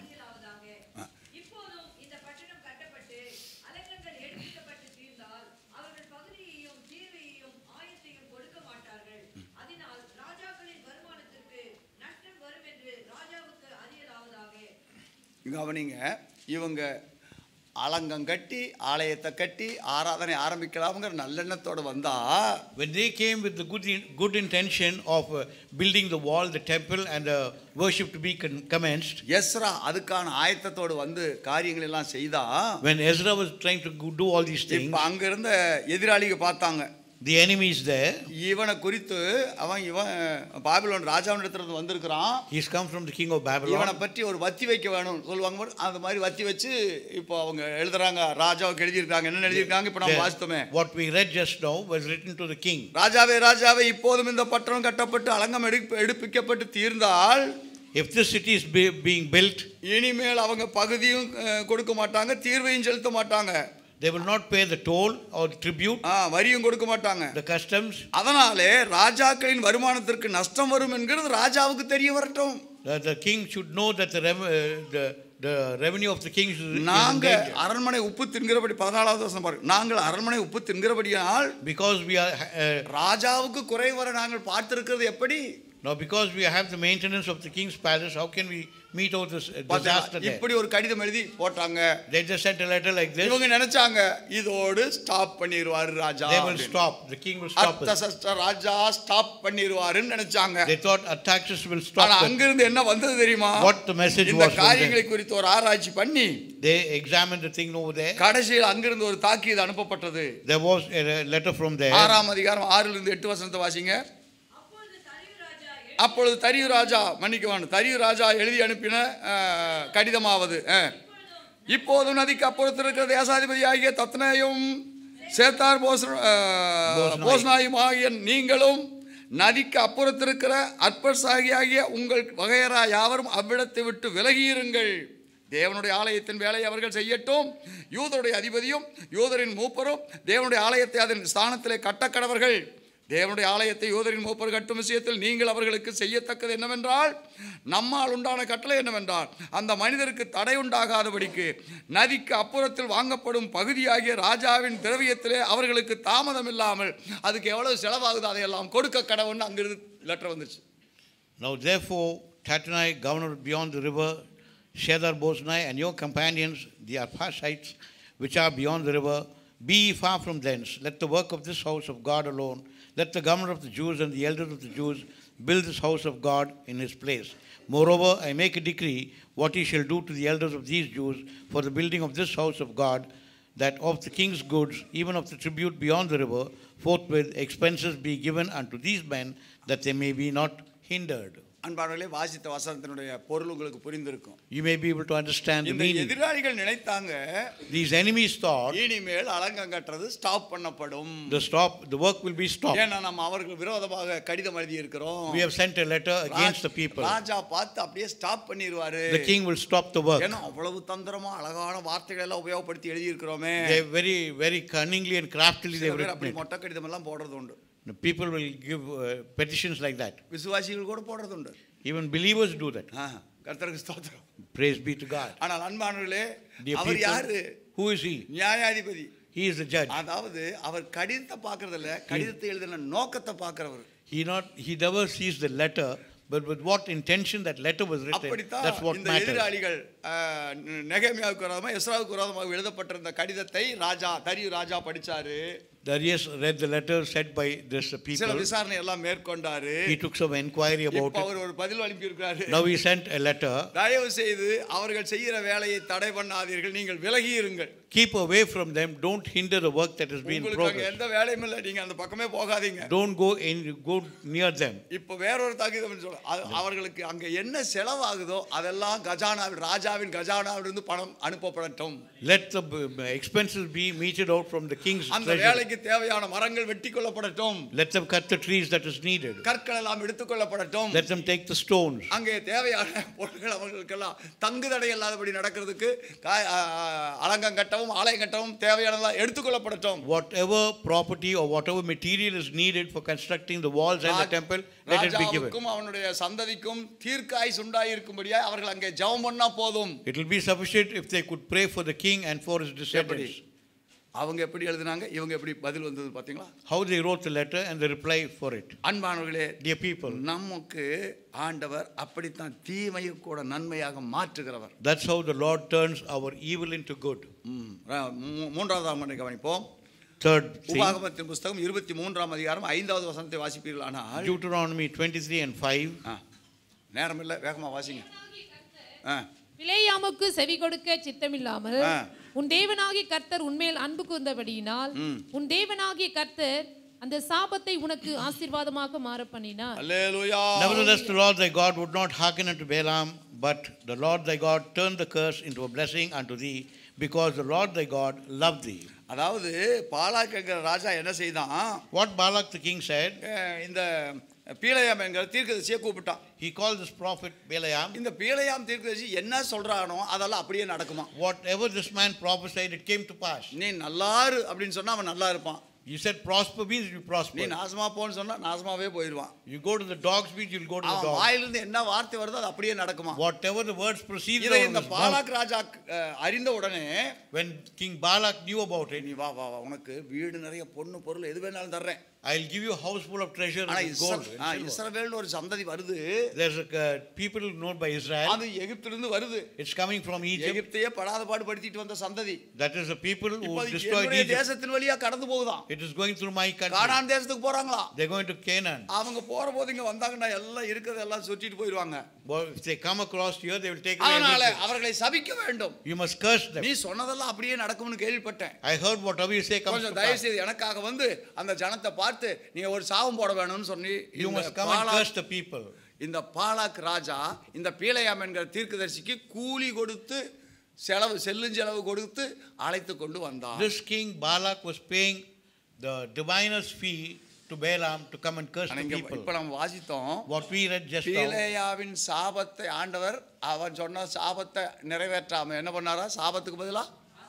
கவனிங்க, இவங்க அலங்கம் கட்டி ஆலயத்தை கட்டி ஆராதனை ஆரம்பிக்கலாம்ங்கிற நல்லெண்ணத்தோடு வந்தா, when they came with the good intention of building the wall, the temple and the worship to be commenced, Ezra அதுக்கான ஆயத்தத்தோடு வந்து காரியங்கள் எல்லாம் செய்தா, when Ezra was trying to do all these things, இப்ப அங்க இருந்த எதிராளிக பார்த்தாங்க. the enemies there, இவனை குறித்து இவன் பாபிலோன் ராஜாவினிடத்திலிருந்து வந்திருக்கிறான். he's come from the king of Babylon. இவனை பற்றி ஒரு வத்தி வைக்க வேணும் சொல்லுவாங்க. அந்த மாதிரி வத்தி வச்சு இப்போ அவங்க எழுதுறாங்க, ராஜாவுக்கு எழுதியிருக்காங்க. என்ன எழுதியிருக்காங்க? இப்போ நம்ம வாசித்தோமே, what we read just now was written to the king. ராஜாவே ராஜாவே, இப்போதும் இந்த பட்டணம் கட்டப்பட்டு அலங்கம் எடுப்பிக்கப்பட்டு தீர்ந்தால், if this city is being built, இனிமேல் அவங்க பகுதியும் கொடுக்க மாட்டாங்க, தீர்வையும் செலுத்த மாட்டாங்க. they will not pay the toll or the tribute, வரியும் கொடுக்க மாட்டாங்க, the customs. அதனாலே ராஜாக்களின் வருமானத்திற்கு நஷ்டம் வரும் என்கிறது ராஜாவுக்கு தெரிய வரட்டும். The king should know that the revenue of the king is நாங்கள் அரண்மனை உப்பு தின்கிறபடி, 14வது வசனம் பாருங்க, நாங்கள் அரண்மனை உப்பு தின்கிறபடியால், because we are ராஜாவுக்கு குறை வர நாங்கள் பார்த்திருக்கிறது எப்படி? Now because we have the maintenance of the king's palace, how can we meet out this disaster there? இப்படி ஒரு கடிதம் எழுதி போட்டாங்க. They just sent a letter like this. இவங்க நினைச்சாங்க இதோடு ஸ்டாப் பண்ணிடுவாரு ராஜா. They will stop. The king will stop it. அர்தசஷ்ட ராஜா ஸ்டாப் பண்ணிடுவாருன்னு நினைச்சாங்க. They thought Artaxerxes will stop ஆனா it. அங்கிருந்து என்ன வந்தது தெரியுமா? What the message இந்த was from காரியங்களை them. குறித்து ஒரு ஆராய்ச்சி பண்ணி They examined the thing over there. கடைசியில் அங்கிருந்து ஒரு தாக்கீது அனுப்பப்பட்டது. There was a letter from there. 6ஆம் அதிகாரம் 6 லிருந்து 8 வசனத்தை வாசிங்க. அப்பொழுது தரியு ராஜா மன்னிக்கவான் தரியு ராஜா எழுதி அனுப்பின கடிதமாவது, இப்போதும் நதிக்கு அப்புறத்தில் இருக்கிற தேசாதிபதி ஆகிய தத்னேயும் சேத்தார் போஸ்னாயும் ஆகிய நீங்களும் நதிக்கு அப்புறத்திருக்கிற அற்பர்சாகியாகிய உங்கள் வகையரா யாவரும் அவ்விடத்தை விட்டு விலகியிருங்கள். தேவனுடைய ஆலயத்தின் வேலையை அவர்கள் செய்யட்டும். யூதருடைய அதிபதியும் யூதரின் மூப்பரும் தேவனுடைய ஆலயத்தை அதன் ஸ்தானத்திலே கட்டக்கடவர்கள். தேவனுடைய ஆலயத்தை யூதரின் மூப்பர் கட்டும் விஷயத்தில் நீங்கள் அவர்களுக்கு செய்யத்தக்கது என்னவென்றால், நம்மால் உண்டான கட்டளை என்னவென்றால், அந்த மனிதருக்கு தடை உண்டாகாதபடிக்கு நதிக்கு அப்புறத்தில் வாங்கப்படும் பகுதியாகிய ராஜாவின் திரவியத்திலே அவர்களுக்கு தாமதம் இல்லாமல் அதுக்கு எவ்வளவு செலவாகுது அதையெல்லாம் கொடுக்க கடவுள்னு அங்கிருந்து லெட்டர் வந்துச்சு. Now therefore Tattenai, governor beyond the river, Shethar-boznai, and your companions the Arpachsites which are beyond the river, be ye far from thence. Let the work of this house of God alone, let the governor of the Jews and the elders of the Jews build this house of God in his place. Moreover, I make a decree what ye shall do to the elders of these Jews for the building of this house of God, that of the king's goods, even of the tribute beyond the river, forthwith expenses be given unto these men, that they may be not hindered. அன்பானவர்களே, வாசித்த வசனத்தினுடைய பொருள் உங்களுக்கு புரிந்திருக்கும். You may be able to understand the meaning. எதிராளிகள் நினைத்தாங்க, these enemies thought, இனிமேல் அலங்கம் கட்டுறது stop பண்ணப்படும். The work will be stopped. ஏன்னா நம்ம அவருக்கு விரோதமாக கடிதம் எழுதி இருக்கிறோம். We have sent a letter against the people. ராஜா பார்த்து அப்படியே ஸ்டாப் பண்ணிடுவாரு. The king will stop the work. ஏன்னா அவ்வளவு தந்திரமா அழகான வார்த்தைகளை எல்லாம் உபயோகப்படுத்தி எழுதி இருக்கிறோமே. They very very cunningly and craftily they written. அப்படி மொட்டை கடிதம் எல்லாம் போடுறது உண்டு. The people will give petitions like that. விசுவாசிகள் கூட போடுறது உண்டு. Even believers do that. கர்த்தருக்கு ஸ்தோத்திரம். Praise be to God. ஆனால் அன்பானவர்களே, அவர் யாரு? Who is he? நியாயாதிபதி. He is the judge. அதாவது அவர் கடிதத்தை பார்க்கறது இல்ல, கடிதத்தை எழுதின நோக்கத்தை பார்க்கிறவர். He never sees the letter, but with what intention that letter was written, that's what matters. இந்த எதிராளிகள் நெகேமியாவுக்கு விரோதமாக எஸ்ராவுக்கு விரோதமாக எழுதப்பட்டிருந்த கடிதத்தை தரியு ராஜா படிச்சாரு. Darius read the letter said by this people. சில விசாரணை எல்லாம் மேற்கொண்டாரு. He took some inquiry about it. அவர் ஒரு பதில் அனுப்பி இருக்காரு. Now he sent a letter. தயவு செய்து அவர்கள் செய்கிற வேலையை தடை பண்ணாதீர்கள், நீங்கள் விலகி இருங்கள். Keep away from them, don't hinder the work that is being progress. உங்களுக்கு எந்த வேலையும் இல்ல, நீங்க அந்த பக்கமே போகாதீங்க. Don't go near them. இப்போ வேறொரு தாக்கீது சொல்ல, அவர்களுக்கு அங்க என்ன செலவாகுதோ அதெல்லாம் ராஜாவின் கஜானாவிலிருந்து பணம் அனுப்பப்படட்டும். Let the expenses be meted out from the king's treasury. அந்த வேலைக்கு தேவையான மரங்கள் வெட்டி கொள்ளப்படட்டும். Let them cut the trees that is needed. கற்கள் எல்லாம் எடுத்து கொள்ளப்படட்டும். Let them take the stones. அங்கே தேவையான பொருட்கள் அவர்களுக்கெல்லாம் தங்குதடை இல்லாதபடி நடக்கிறதுக்கு அலங்கம் கட்டவும் ஆலயம் கட்டவும் தேவையானதெல்லாம் எடுத்து கொள்ளப்படட்டும். Whatever property or whatever material is needed for constructing the walls and the temple, let it be given. ராஜாவுக்கும் அவனுடைய சந்ததிக்கும் தீர்க்காயுசு உண்டாயிருக்கும்படியா அவர்கள் அங்கே ஜெபம் பண்ணா போதும். It will be sufficient if they could pray for the king and for his descendants. அவங்க எப்படி எழுதினாங்க, இவங்க எப்படி பதில் வந்தது பாத்தீங்களா? How they wrote the letter and the reply for it. அன்பானவர்களே, dear people, நமக்கு ஆண்டவர் அப்படித்தான் தீமையை கூட நன்மையாக மாற்றுகிறவர். That's how the Lord turns our evil into good. மூன்றாவது கவனிப்போம். Third thing, உபாகமத்தின் புத்தகம் 23ஆம் அதிகாரம் 5வது வசனத்தை வாசிப்பீர்களானால், Deuteronomy 23 and 5. நேரம் இல்லை, வேகமா வாசிங்க. பிலேயாமுக்கு செவி கொடுக்க சித்தமில்லாமல் உன் தேவனாகிய கர்த்தர் உன்மேல் அன்பு கூர்ந்தபடியினால் உன் தேவனாகிய கர்த்தர் அந்த சாபத்தை உனக்கு ஆசீர்வாதமாக மாற பண்ணினார். அல்லேலூயா. Nevertheless the Lord thy God would not hearken unto Balaam, but the Lord thy God turned the curse into a blessing unto thee, because the Lord thy God loved thee. அதாவது பாலாக் என்கிற ராஜா என்ன செய்தான்? What Balak the king said, இந்த பீலையாம் என்கிற தீர்க்கதரிசியை கூப்பிட்டான். he called this prophet Balaam. இந்த பீலையாம் தீர்க்கதரிசி என்ன சொல்றானோ அதெல்லாம் அப்படியே நடக்குமா? Whatever this man prophesied, it came to pass. நீ நல்லாரு அப்படின்னு சொன்னா அவன் நல்லா இருப்பான். You said prosper means you prosper. நீ நாசமா போன்னு சொன்னா நாசமாவே போயிடுவான். You go to the dogs means you'll go to the dogs. வாயிலிருந்து என்ன வார்த்தை வருதோ அது அப்படியே நடக்குமா? Whatever the words proceed. இதை இந்த பாலாக் ராஜா அறிந்த உடனே, when King Balak knew about it, நீ வா வா உனக்கு வீடு நிறைய பொண்ணு பொருள் எது வேணாலும் தர்றேன். I'll give you a house full of treasure ஆனா and gold. இஸ்ரவேல்னு ஒரு சந்ததி வருது. There's a people known by Israel. அது எகிப்திலிருந்து வருது. It's coming from Egypt. எகிப்தையே படாத பாடு படுத்திட்டு வந்த சந்ததி. That is the people who destroyed Egypt. Egypt. தேசத்தின் வழியா கடந்து போகுதாம். It is going through my country. கானான் தேசத்துக்கு போறாங்களா? They're going to Canaan. அவங்க போறபோது இங்க வந்தாங்கன்னா எல்லாம் இருக்கதெல்லாம் சுற்றிட்டு போயிடுவாங்க. If they come across here, they will take away அதனால everything. அவர்களை சபிக்க வேண்டும். You must curse them. நீ சொன்னதெல்லாம் அப்படியே நடக்கும்னு கேள்விப்பட்டேன். I heard whatever you say comes to கொஞ்சம் pass. தயவு செய்து எனக்காக வந்து அந்த ஜனத்தை பார்த்து நீங்க ஒரு சாபம் போட வேணும்னு சொல்லி You must come and curse the people. இந்த பாலாக் ராஜா இந்த பீலையாம் என்கிற தீர்க்கதரிசிக்கு கூலி கொடுத்து செலவு கொடுத்து அழைத்து கொண்டு வந்தான். This king Balak was paying the diviner's fee to Balaam to come and curse the people. இப்ப நம்ம வாசித்தோம். What we read just now. பீலையாவின் சாபத்தை ஆண்டவர் அவன் சொன்ன சாபத்தை நிறைவேற்றாம என்ன பண்ணாரா? சாபத்துக்கு பதிலா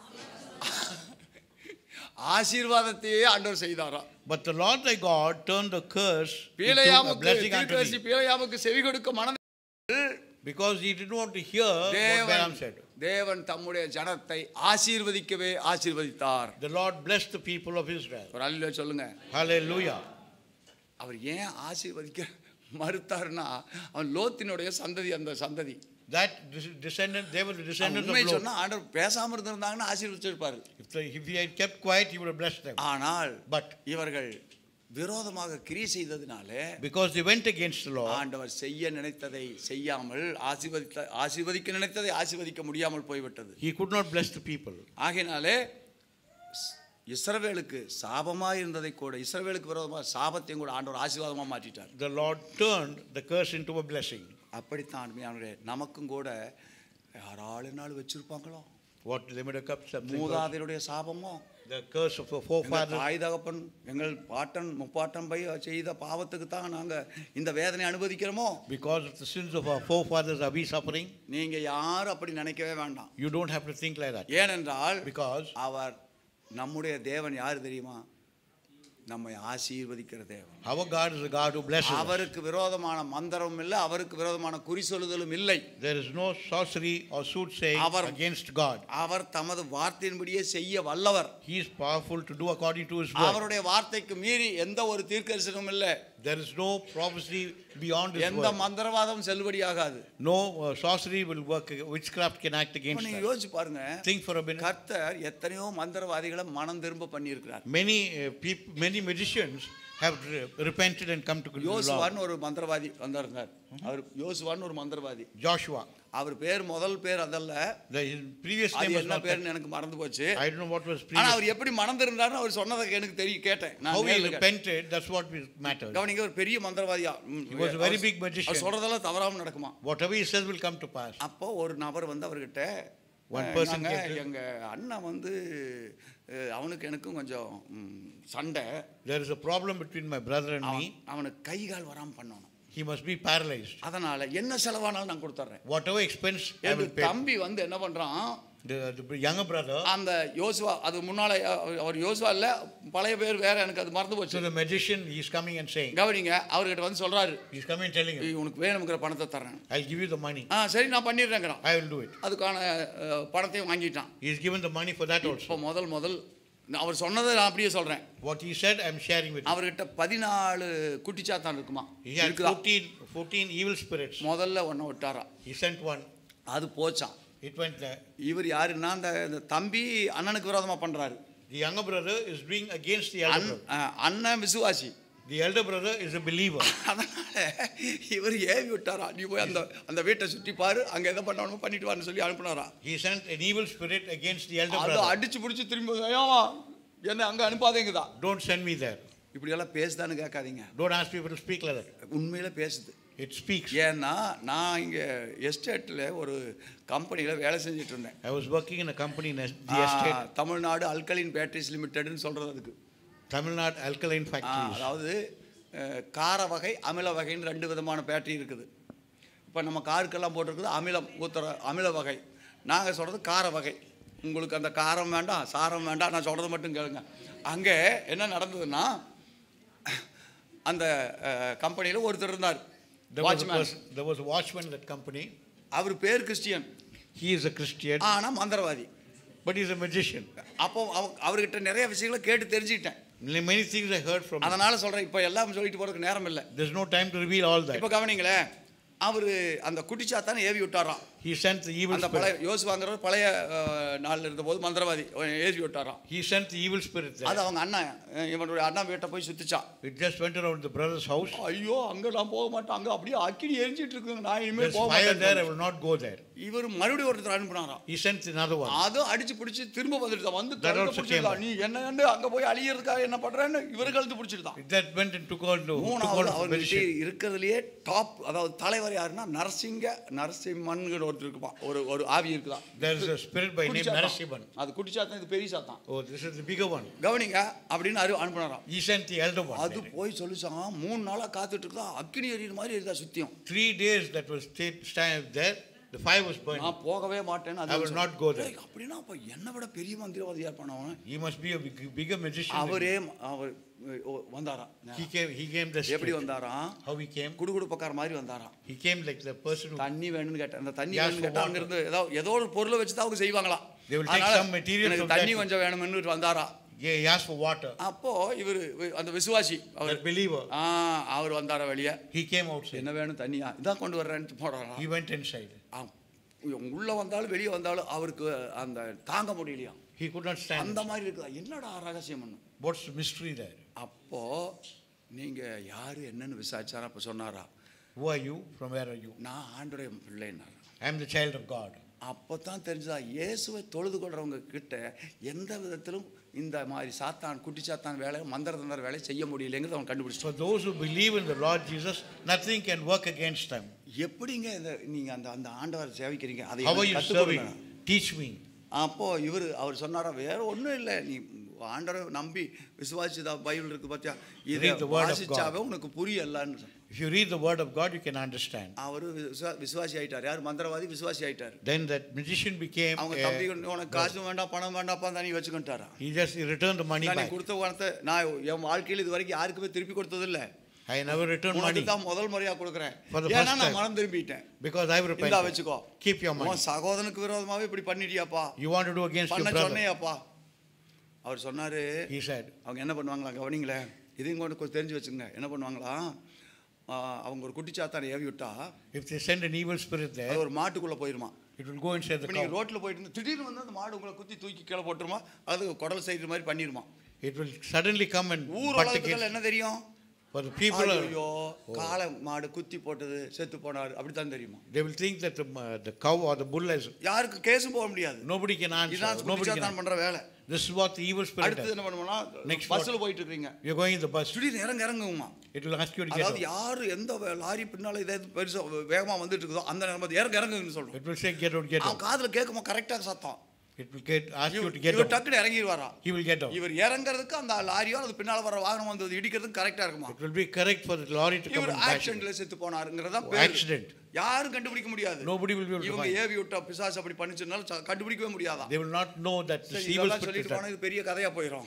ஆசீர்வாதத்தையே ஆண்டவர் செய்தாரா? But the Lord thy God turned the curse into a blessing unto thee. பீலையாமுக்கு செவி கொடுக்க மனம் Because he didn't want to hear what Balaam said. தேவன் தம்முடைய ஜனத்தை ஆசீர்வதிக்கவே ஆசீர்வதித்தார். The Lord blessed the people of Israel. ஒரு அல்லேலூயா சொல்லுங்க. Hallelujah. அவர் ஏன் ஆசீர்வதிக்க மறுத்தார்னா அவன் லோத்தினுடைய சந்ததி. அந்த சந்ததி that descendant, they were the descendants of Lot. சொன்னா ஆண்டவர் பேசாம இருந்திருந்தாங்கன்னா ஆசீர்வதிச்சிருப்பாரு. If he had kept quiet, he would have blessed them. ஆனால் but இவர்கள் விரோதமாக கிரியை செய்ததினாலே, because they went against the law, ஆண்டவர் செய்ய நினைத்ததை செய்யாமல் ஆசீர்வதிக்க நினைத்ததை ஆசீர்வதிக்க முடியாமல் போய்விட்டது. he could not bless the people. ஆகையினாலே இஸ்ரவேலுக்கு சாபமாய் இருந்ததை கூட இஸ்ரவேலுக்கு விரோதமாக சாபத்தையும் கூட ஆண்டவர் ஆசீர்வாதமா மாற்றிட்டார். The Lord turned the curse into a blessing. அப்படித்தான் நமக்கும் கூட யாராலும் வச்சிருப்பாங்களோ, what they made a cup something, மூதாதையருடைய சாபமோ, the curse of the forefathers, தாய் தகப்பன் எங்கள் பாட்டன் முப்பாட்டன் பை செய்த பாவத்துக்கு தான் நாங்க இந்த வேதனை அனுபவிக்கிறோமோ, because of the sins of our forefathers are we suffering. நீங்க யாரும் அப்படி நினைக்கவே வேண்டாம். You don't have to think like that. ஏனென்றால் because அவர் நம்முடைய தேவன் யார் தெரியுமா? நம்மை ஆசீர்வதிக்கிற தேவன். Our God is a God who blesses. அவருக்கு விரோதமான மந்திரமும் இல்லை, அவருக்கு விரோதமான குறி சொல்லுதலும் இல்லை. There is no sorcery or soothsaying against God. அவர் தமது வார்த்தையின்படியே செய்ய வல்லவர். He is powerful to do according to his word. அவருடைய வார்த்தைக்கு மீறி எந்த ஒரு தீர்க்கதரிசனமும் இல்லை. There is no prophecy beyond his word. எந்த மந்திரவாதம் செல்லுபடியாகாது. No sorcery will work. Witchcraft can act against that. யோசிச்சு பாருங்க. Think for a minute. கர்த்தர் எத்தனையோ மந்திரவாதிகளை மனம் திரும்ப பண்ணியிருக்கிறார். Many magicians have repented and come to the Lord. யோசுவான்னு ஒரு மந்திரவாதி வந்தாருங்க. அவர் யோசுவான்னு ஒரு மந்திரவாதி. Joshua. அவர் பேர் முதல் பேர் அதல்ல. His previous name was என்ன பேர்னு எனக்கு மறந்து போச்சு. I don't know what was previous. ஆனா அவர் எப்படி மனம் திருந்தாருன்னு அவர் சொன்னதை எனக்கு கேட்டேன். How he repented, that's what mattered. கவனிங்க, ஒரு பெரிய மந்திரவாதியா. He was a very big magician. அவர் சொல்றதெல்லாம் தவறாம நடக்குமா? Whatever he says will come to pass. அப்போ ஒரு நபர் வந்து அவர்கிட்ட, one person எங்க அண்ணன் வந்து அவனுக்கு எனக்கும் கொஞ்சம் சண்டை. There is a problem between my brother and me. அவனுக்கு கை கால் வராம பண்ணணும். He must be paralyzed. அதனால என்ன செலவானாலும் நான் கொடுத்துறேன். Whatever expense I will pay. தம்பி வந்து என்ன பண்றான்? The younger brother. அந்த யோசுவா, அது முன்னால அவர் யோசுவா இல்ல, பழைய பேர் வேற, எனக்கு அது மறந்து போச்சு. So the magician, he is coming and saying. கவனிங்க, அவர்கிட்ட வந்து சொல்றாரு. He is coming and telling him. உனக்கு வேணும்ங்கற பணத்தை தரேன். I'll give you the money. சரி நான் பண்ணிடுறேங்கறான். I will do it. அதுக்கான பணத்தையும் வாங்கிட்டான். He is given the money for that also. இப்போ முதல் அவர் சொன்னதை நான் அப்படியே சொல்றேன். What he said I am sharing with you. அவர்கிட்ட 14 குட்டிச்சாத்தான் இருக்குமா? He had 14 evil spirits. முதல்ல ஒண்ணு விட்டாரா. He sent one. அது போச்சாம். It went there. இவர் யாருன்னா அந்த தம்பி அண்ணனுக்கு விரோதமா பண்றாரு. The younger brother is doing against the elder brother. அண்ணன் விசுவாசி. The elder brother is a believer. அதனால இவர் ஏவி விட்டாரா, நீ போய் அந்த வீட்டை சுற்றி பாரு, அங்க எதை பண்ணணுமோ பண்ணிட்டு வான்னு சொல்லி அனுப்புனாரா. He sent an evil spirit against the elder brother. அது அடிச்சு புடிச்சு திரும்பி என்ன அங்க அனுப்பாதீங்கதா. Don't send me there. இப்படி எல்லாம் பேசுதான்னு கேட்காதீங்க. Don't ask people to speak like that. உண்மையில பேசுது. It speaks. ஏன்னா நான் இங்க எஸ்டேட்ல ஒரு கம்பெனில வேலை செஞ்சுட்டு இருந்தேன். I was working in a company in the estate. Tamil Nadu alkaline batteries லிமிடெட்னு சொல்றது அதுக்கு. Tamil Nadu Alkaline Factories. அதாவது கார வகை அமில வகைன்னு 2 விதமான பேட்டரி இருக்குது. இப்போ நம்ம காருக்கெல்லாம் போட்டிருக்குது அமிலம் ஊத்துற அமில வகை. நாங்கள் சொல்கிறது கார வகை. உங்களுக்கு அந்த காரம் வேண்டாம் சாரம் வேண்டாம், நான் சொல்கிறது மட்டும் கேளுங்க. அங்கே என்ன நடந்ததுன்னா, அந்த கம்பெனியில் ஒருத்தர் இருந்தார். There was a watchman in that company. அவர் பேர் Christian. He is a Christian. ஆனால் மந்திரவாதி. But he is a magician. அப்போ அவர்கிட்ட நிறைய விஷயங்களை கேட்டு தெரிஞ்சுக்கிட்டேன். Many things I heard from him. அதனால சொல்றேன், இப்போ எல்லாம் சொல்லிட்டு போறதுக்கு நேரம் இல்லை. There's no time to reveal all that. இப்போ கவனிங்களேன், அவரு அந்த குட்டிச்சாத்தானை ஏவி விட்டாராம். He sent the evil அந்த spirit. பழைய யோசுவாங்கிற பழைய நாள்ல இருந்தபோது மந்திரவாதி ஏவி விட்டாராம். He sent the evil spirit there. அது அவங்க அண்ணன், இவனுடைய அண்ணா வீட்டை போய் சுத்திச்சான். It just went around the brother's house. ஐயோ அங்க நான் போக மாட்டேன், அங்க அப்படியே அக்கினி எரிஞ்சிட்டு இருக்குங்க, நான் இனிமேல் போக Fire there, I மாட்டேன். will not go there. இவர் மறுபடியும் ஒருத்தர் அனுப்புனாராம். He sent another one. அது அடிச்சு பிடிச்சு திரும்ப வந்துட்டு வந்து That கழுத்து also பிடிச்சிருந்தா, came. நீ என்ன கண்டு அங்க போய் அழியறதுக்காக என்ன பண்றேன்னு இவரு கழுத்து பிடிச்சிருந்தான். That went and took on to மூணாவது அவர்கிட்ட position. இருக்கிறதுலயே டாப், அதாவது தலைவர் யாருன்னா நரசிம்மன்கிற ஒருத்தர் இருக்குப்பா, ஒரு ஆவி இருக்குதான். There is a spirit by name Narasimhan. அது குட்டிச்சாத்தான், இது பெரிய சாத்தான். Oh, this is the bigger one. கவனிங்க அப்படின்னு அனுப்புனாராம். He sent the elder one. அது போய் சொல்லிச்சான், 3 நாளா காத்துட்டு இருக்கா, அக்கினி எரியுற மாதிரி இருக்கா சுத்தியும். 3 days that was stand there, the fire was burning. நான் போகவே மாட்டேன்னு I will not go there. அப்படின்னா அப்ப என்ன விட பெரிய மந்திரவாதியா பண்ணவன். He must be a bigger magician. அவர் வந்தாராம். He came the street. எப்படி வந்தாராம்? How he came? குடுகுடுப்பக்கார மாதிரி வந்தாராம். He came like the person who தண்ணி வேணும்னு கேட்டா, அந்த தண்ணி வேணும்னு கேட்டா அங்க இருந்து ஏதோ ஒரு பொருளை வச்சு தான் அவங்க செய்வாங்களாம். They will take some material from that. தண்ணி கொஞ்சம் வேணும்னு வந்தாரா. He asked for water. அப்போ இவர் அந்த விசுவாசி, அவர் believer, அவர் வந்தாரா வெளியே. he came outside. என்ன வேணும், தண்ணியா, இதான் கொண்டு வர்றேன்னு போறாரா. He went inside. உள்ள வந்தாலும் வெளியே வந்தாலும் அவருக்கு அந்த தாங்க முடியலையா. He could not stand. அந்த மாதிரி இருக்குதா, என்னடா ரகசியம் பண்ணு. What's the mystery there? அப்போ நீங்க யாரு என்னன்னு விசாரிச்சாரா. அப்ப சொன்னாரா, who are you, from where are you? நான் ஆண்டவருடைய பிள்ளைன்னாரா. I am the child of God. அப்பதான் தெரிஞ்சதா, இயேசுவை தொழுது கொள்றவங்க கிட்ட எந்த விதத்திலும் இந்த மாதிரி சாத்தான், குட்டி சாத்தான் வேலை, மந்திர வேலை செய்ய முடியலைங்கிறது அவன் கண்டுபிடிச்சு. For those who believe in the Lord Jesus, nothing can work against them. எப்படிங்க நீங்க அந்த ஆண்டவரை சேவிக்கிறீங்க, அதை how are you serving? Teach me. அப்போ அவர் சொன்னாரா, வேற ஒன்றும் இல்லை, நீ ஆண்டவரை நம்பி விசுவாசிதா, பைபிள் இருக்கு பார்த்தியா, இதை வாசிச்சாவே உனக்கு புரியலன்னு. If you read the word of God, you can understand. அவரு விசுவாசி ஆயிட்டார். யார்? மந்திரவாதி விசுவாசி ஆயிட்டார். Then that magician became அவங்க தம்பி, உனக்கு காசு வேண்டாம், பணம் வேண்டாப்பா, தனி வச்சுக்கிட்டாரா. He just returned the money back. கொடுத்த பணத்தை நான் என் வாழ்க்கையில் இது வரைக்கும் யாருக்குமே திருப்பி கொடுத்தது இல்லை. I never returned money. தான் முதல் முறையா கொடுக்குறேன். For the first ஏன்னா நான் time. மனம் திரும்பிட்டேன். Because I repented. இந்தா வெச்சுக்கோ. Keep your money. உன் சகோதரனுக்கு விரோதமாவே இப்படி பண்ணிட்டியாப்பா. You want to do against your பண்ண brother. சொன்னேயாப்பா. அவர் சொன்னாரு. He said. அவங்க என்ன பண்ணுவாங்களா கவனிங்களே. இதையும் கொஞ்சம் தெரிஞ்சு வச்சுங்க. என்ன பண்ணுவாங்களா? அவங்க ஒரு குட்டி சாத்தானை ஏவி விட்டா, if they send an evil spirit there, அது ஒரு மாட்டுக்குள்ள போயிருமா. it will go inside the cow. நீங்க ரோட்ல போயிட்டு இருந்து திடீர்னு வந்து அந்த மாடு உங்களை குத்தி தூக்கி கீழ போட்டுருமா, அது குடல் சைடு மாதிரி பண்ணிருமா. It will suddenly come and ஊர்ல என்ன தெரியும்? for the people ஐயோ காளை மாடு குத்தி போட்டது செத்து போனாரு அப்படி தான் தெரியுமா. They will think that the cow or the bull has, யாருக்கு கேஸும் போக முடியாது. nobody can answer. இதான் குட்டி சாத்தான் பண்ற வேலை. This is what the evil spirit does. அடுத்து என்ன பண்ணுவோம்னா, பஸ்ல போயிட்டு இருக்கீங்க, you are going in the bus, திடீர்னு இறங்குமா. it will ask you to get அதாவது யாரு எந்த லாரி பின்னால இதே பெருசா வேகமா வந்துட்டு இருக்குதோ அந்த நேரத்துல இறங்குன்னு சொல்றோம். it will say get out, get out. காதுல கேக்குமா கரெக்ட்டா சத்தம். it will ask you to get out. இவர் டக்குனு இறங்கிடுவாரா. he will get out. இவர் இறங்கிறதுக்கு அந்த லாரியோ அது பின்னால வர வாகனம் வந்து இடிக்கிறதுக்கு கரெக்ட்டா இருக்குமா. it will be correct for the lorry to come and back. ஆக்சிடென்ட்ல செத்து போனாருங்கறத பேர். accident. யாரும் கண்டுபிடிக்க முடியாது. nobody will be able to இவங்க find. ஏவி விட்ட பிசாசு அப்படி பண்ணிச்சனால கண்டுபிடிக்கவே முடியாதா. they will not know that the evil spirit is போனது பெரிய கதையா போயிடும்.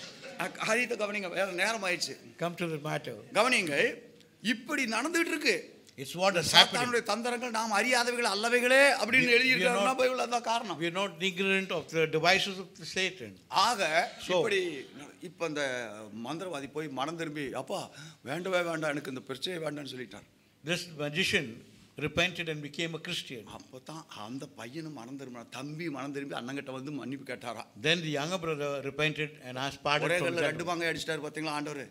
ஹரித கவனிங்க, வேற நேரம் ஆயிடுச்சு. come to the matter. கவனிங்க, இப்படி நடந்துட்டு இருக்கு. it's what is happening. சாத்தானுடைய தந்திரங்கள் நாம் அறியாதவைகள் அல்லவைகளே அப்படினு எழுதி இருக்காருன்னா பைபிள் அதான் காரணம். we are not ignorant of the devices of Satan. ஆக இப்படி இப்ப அந்த மந்திரவாதி போய் மனம் திரும்பி, அப்பா வேண்டவே வேண்டாம், எனக்கு இந்த பிரச்சனை வேண்டாம்னு சொல்லிட்டார். this magician repented and became a Christian. அப்பதான் அந்த பையனும் மனம் திரும்பினா, தம்பி மனம் திரும்பி அண்ணங்கிட்ட வந்து மன்னிப்பு கேட்டாரா. then the younger brother repented and asked pardon ஒரே from கல்ல that. ரெண்டு பாங்க அடிச்சிட்டார் பாத்தீங்களா ஆண்டவர்.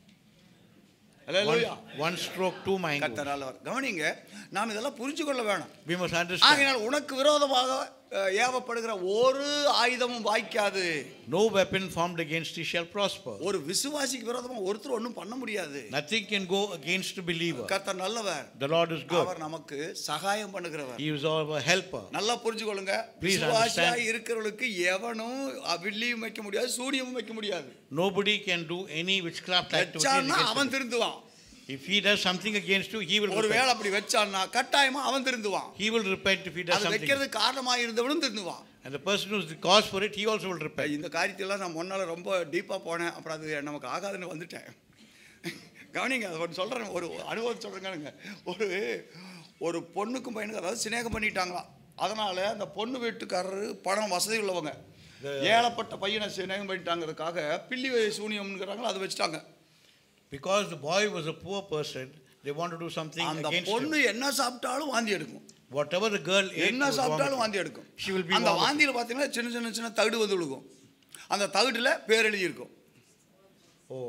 one stroke two mangoes. கர்த்தரால் கவனிங்க, நாம் இதெல்லாம் புரிஞ்சு கொள்ள வேணும். we must understand. ஆகையால் உனக்கு விரோதமாக ஏவப்படுகிற ஒரு ஆயுதமும் வாய்க்காது. no weapon formed against thee shall prosper. ஒரு விசுவாசிக்கு விரோதமா ஒருத்தர் ஒண்ணும் பண்ண முடியாது. nothing can go against a believer. கர்த்தர் நல்லவர். the Lord is good. அவர் நமக்கு சகாயம் பண்ணுகிறவர். he is our helper. நல்லா புரிஞ்சுக்கொள்ளுங்க. விசுவாசியா இருக்கிறவங்களுக்கு எவனும் வில்லியும் வைக்க முடியாது, சூனியமும் வைக்க முடியாது. nobody can do any witchcraft activity. அவன் திருந்துவான். if he does something against you, he will repent. ஒருவேளை அப்படி வெச்சான்னா கட்டாயமா அவன் திருந்துவான். he will repent if he does something. அது வைக்கிறது காரணமாக இருந்தவனும் திருந்துவான். and the person who is the cause for it, he also will repent. இந்த காரியத்தெல்லாம் நான் முன்னால ரொம்ப டீப்பா போனேன், அப்புறம் அது நமக்கு ஆகாதுன்னு வந்துட்டேன். கவனிங்க, அது சொல்றேன், ஒரு அனுபவம் சொல்றேங்க. ஒரு பொண்ணுக்கும் பையனுக்கும் அதாவது சிநேகம் பண்ணிட்டாங்களாம். அதனால அந்த பொண்ணு வீட்டுக்காரரு பணம் வசதி உள்ளவங்க, ஏழப்பட்ட பையனை சிநேகம் பண்ணிட்டாங்கிறதுக்காக பில்லி சூனியம்ங்கிறாங்களோ அதை வச்சுட்டாங்க. Because the boy was a poor person, they want to do something அந்த against பொண்ணு him. என்ன சாப்பிட்டாலும் வாந்தி எடுக்கும். Whatever the girl ate, என்ன சாப்பிட்டாலும் வாந்தி எடுக்கும். she will be அந்த வாந்தியில பாத்தீங்கன்னா சின்ன சின்ன சின்ன தகடு வந்து விழுகும். அந்த தகடுல பேர் எழுதி இருக்கும். Oh,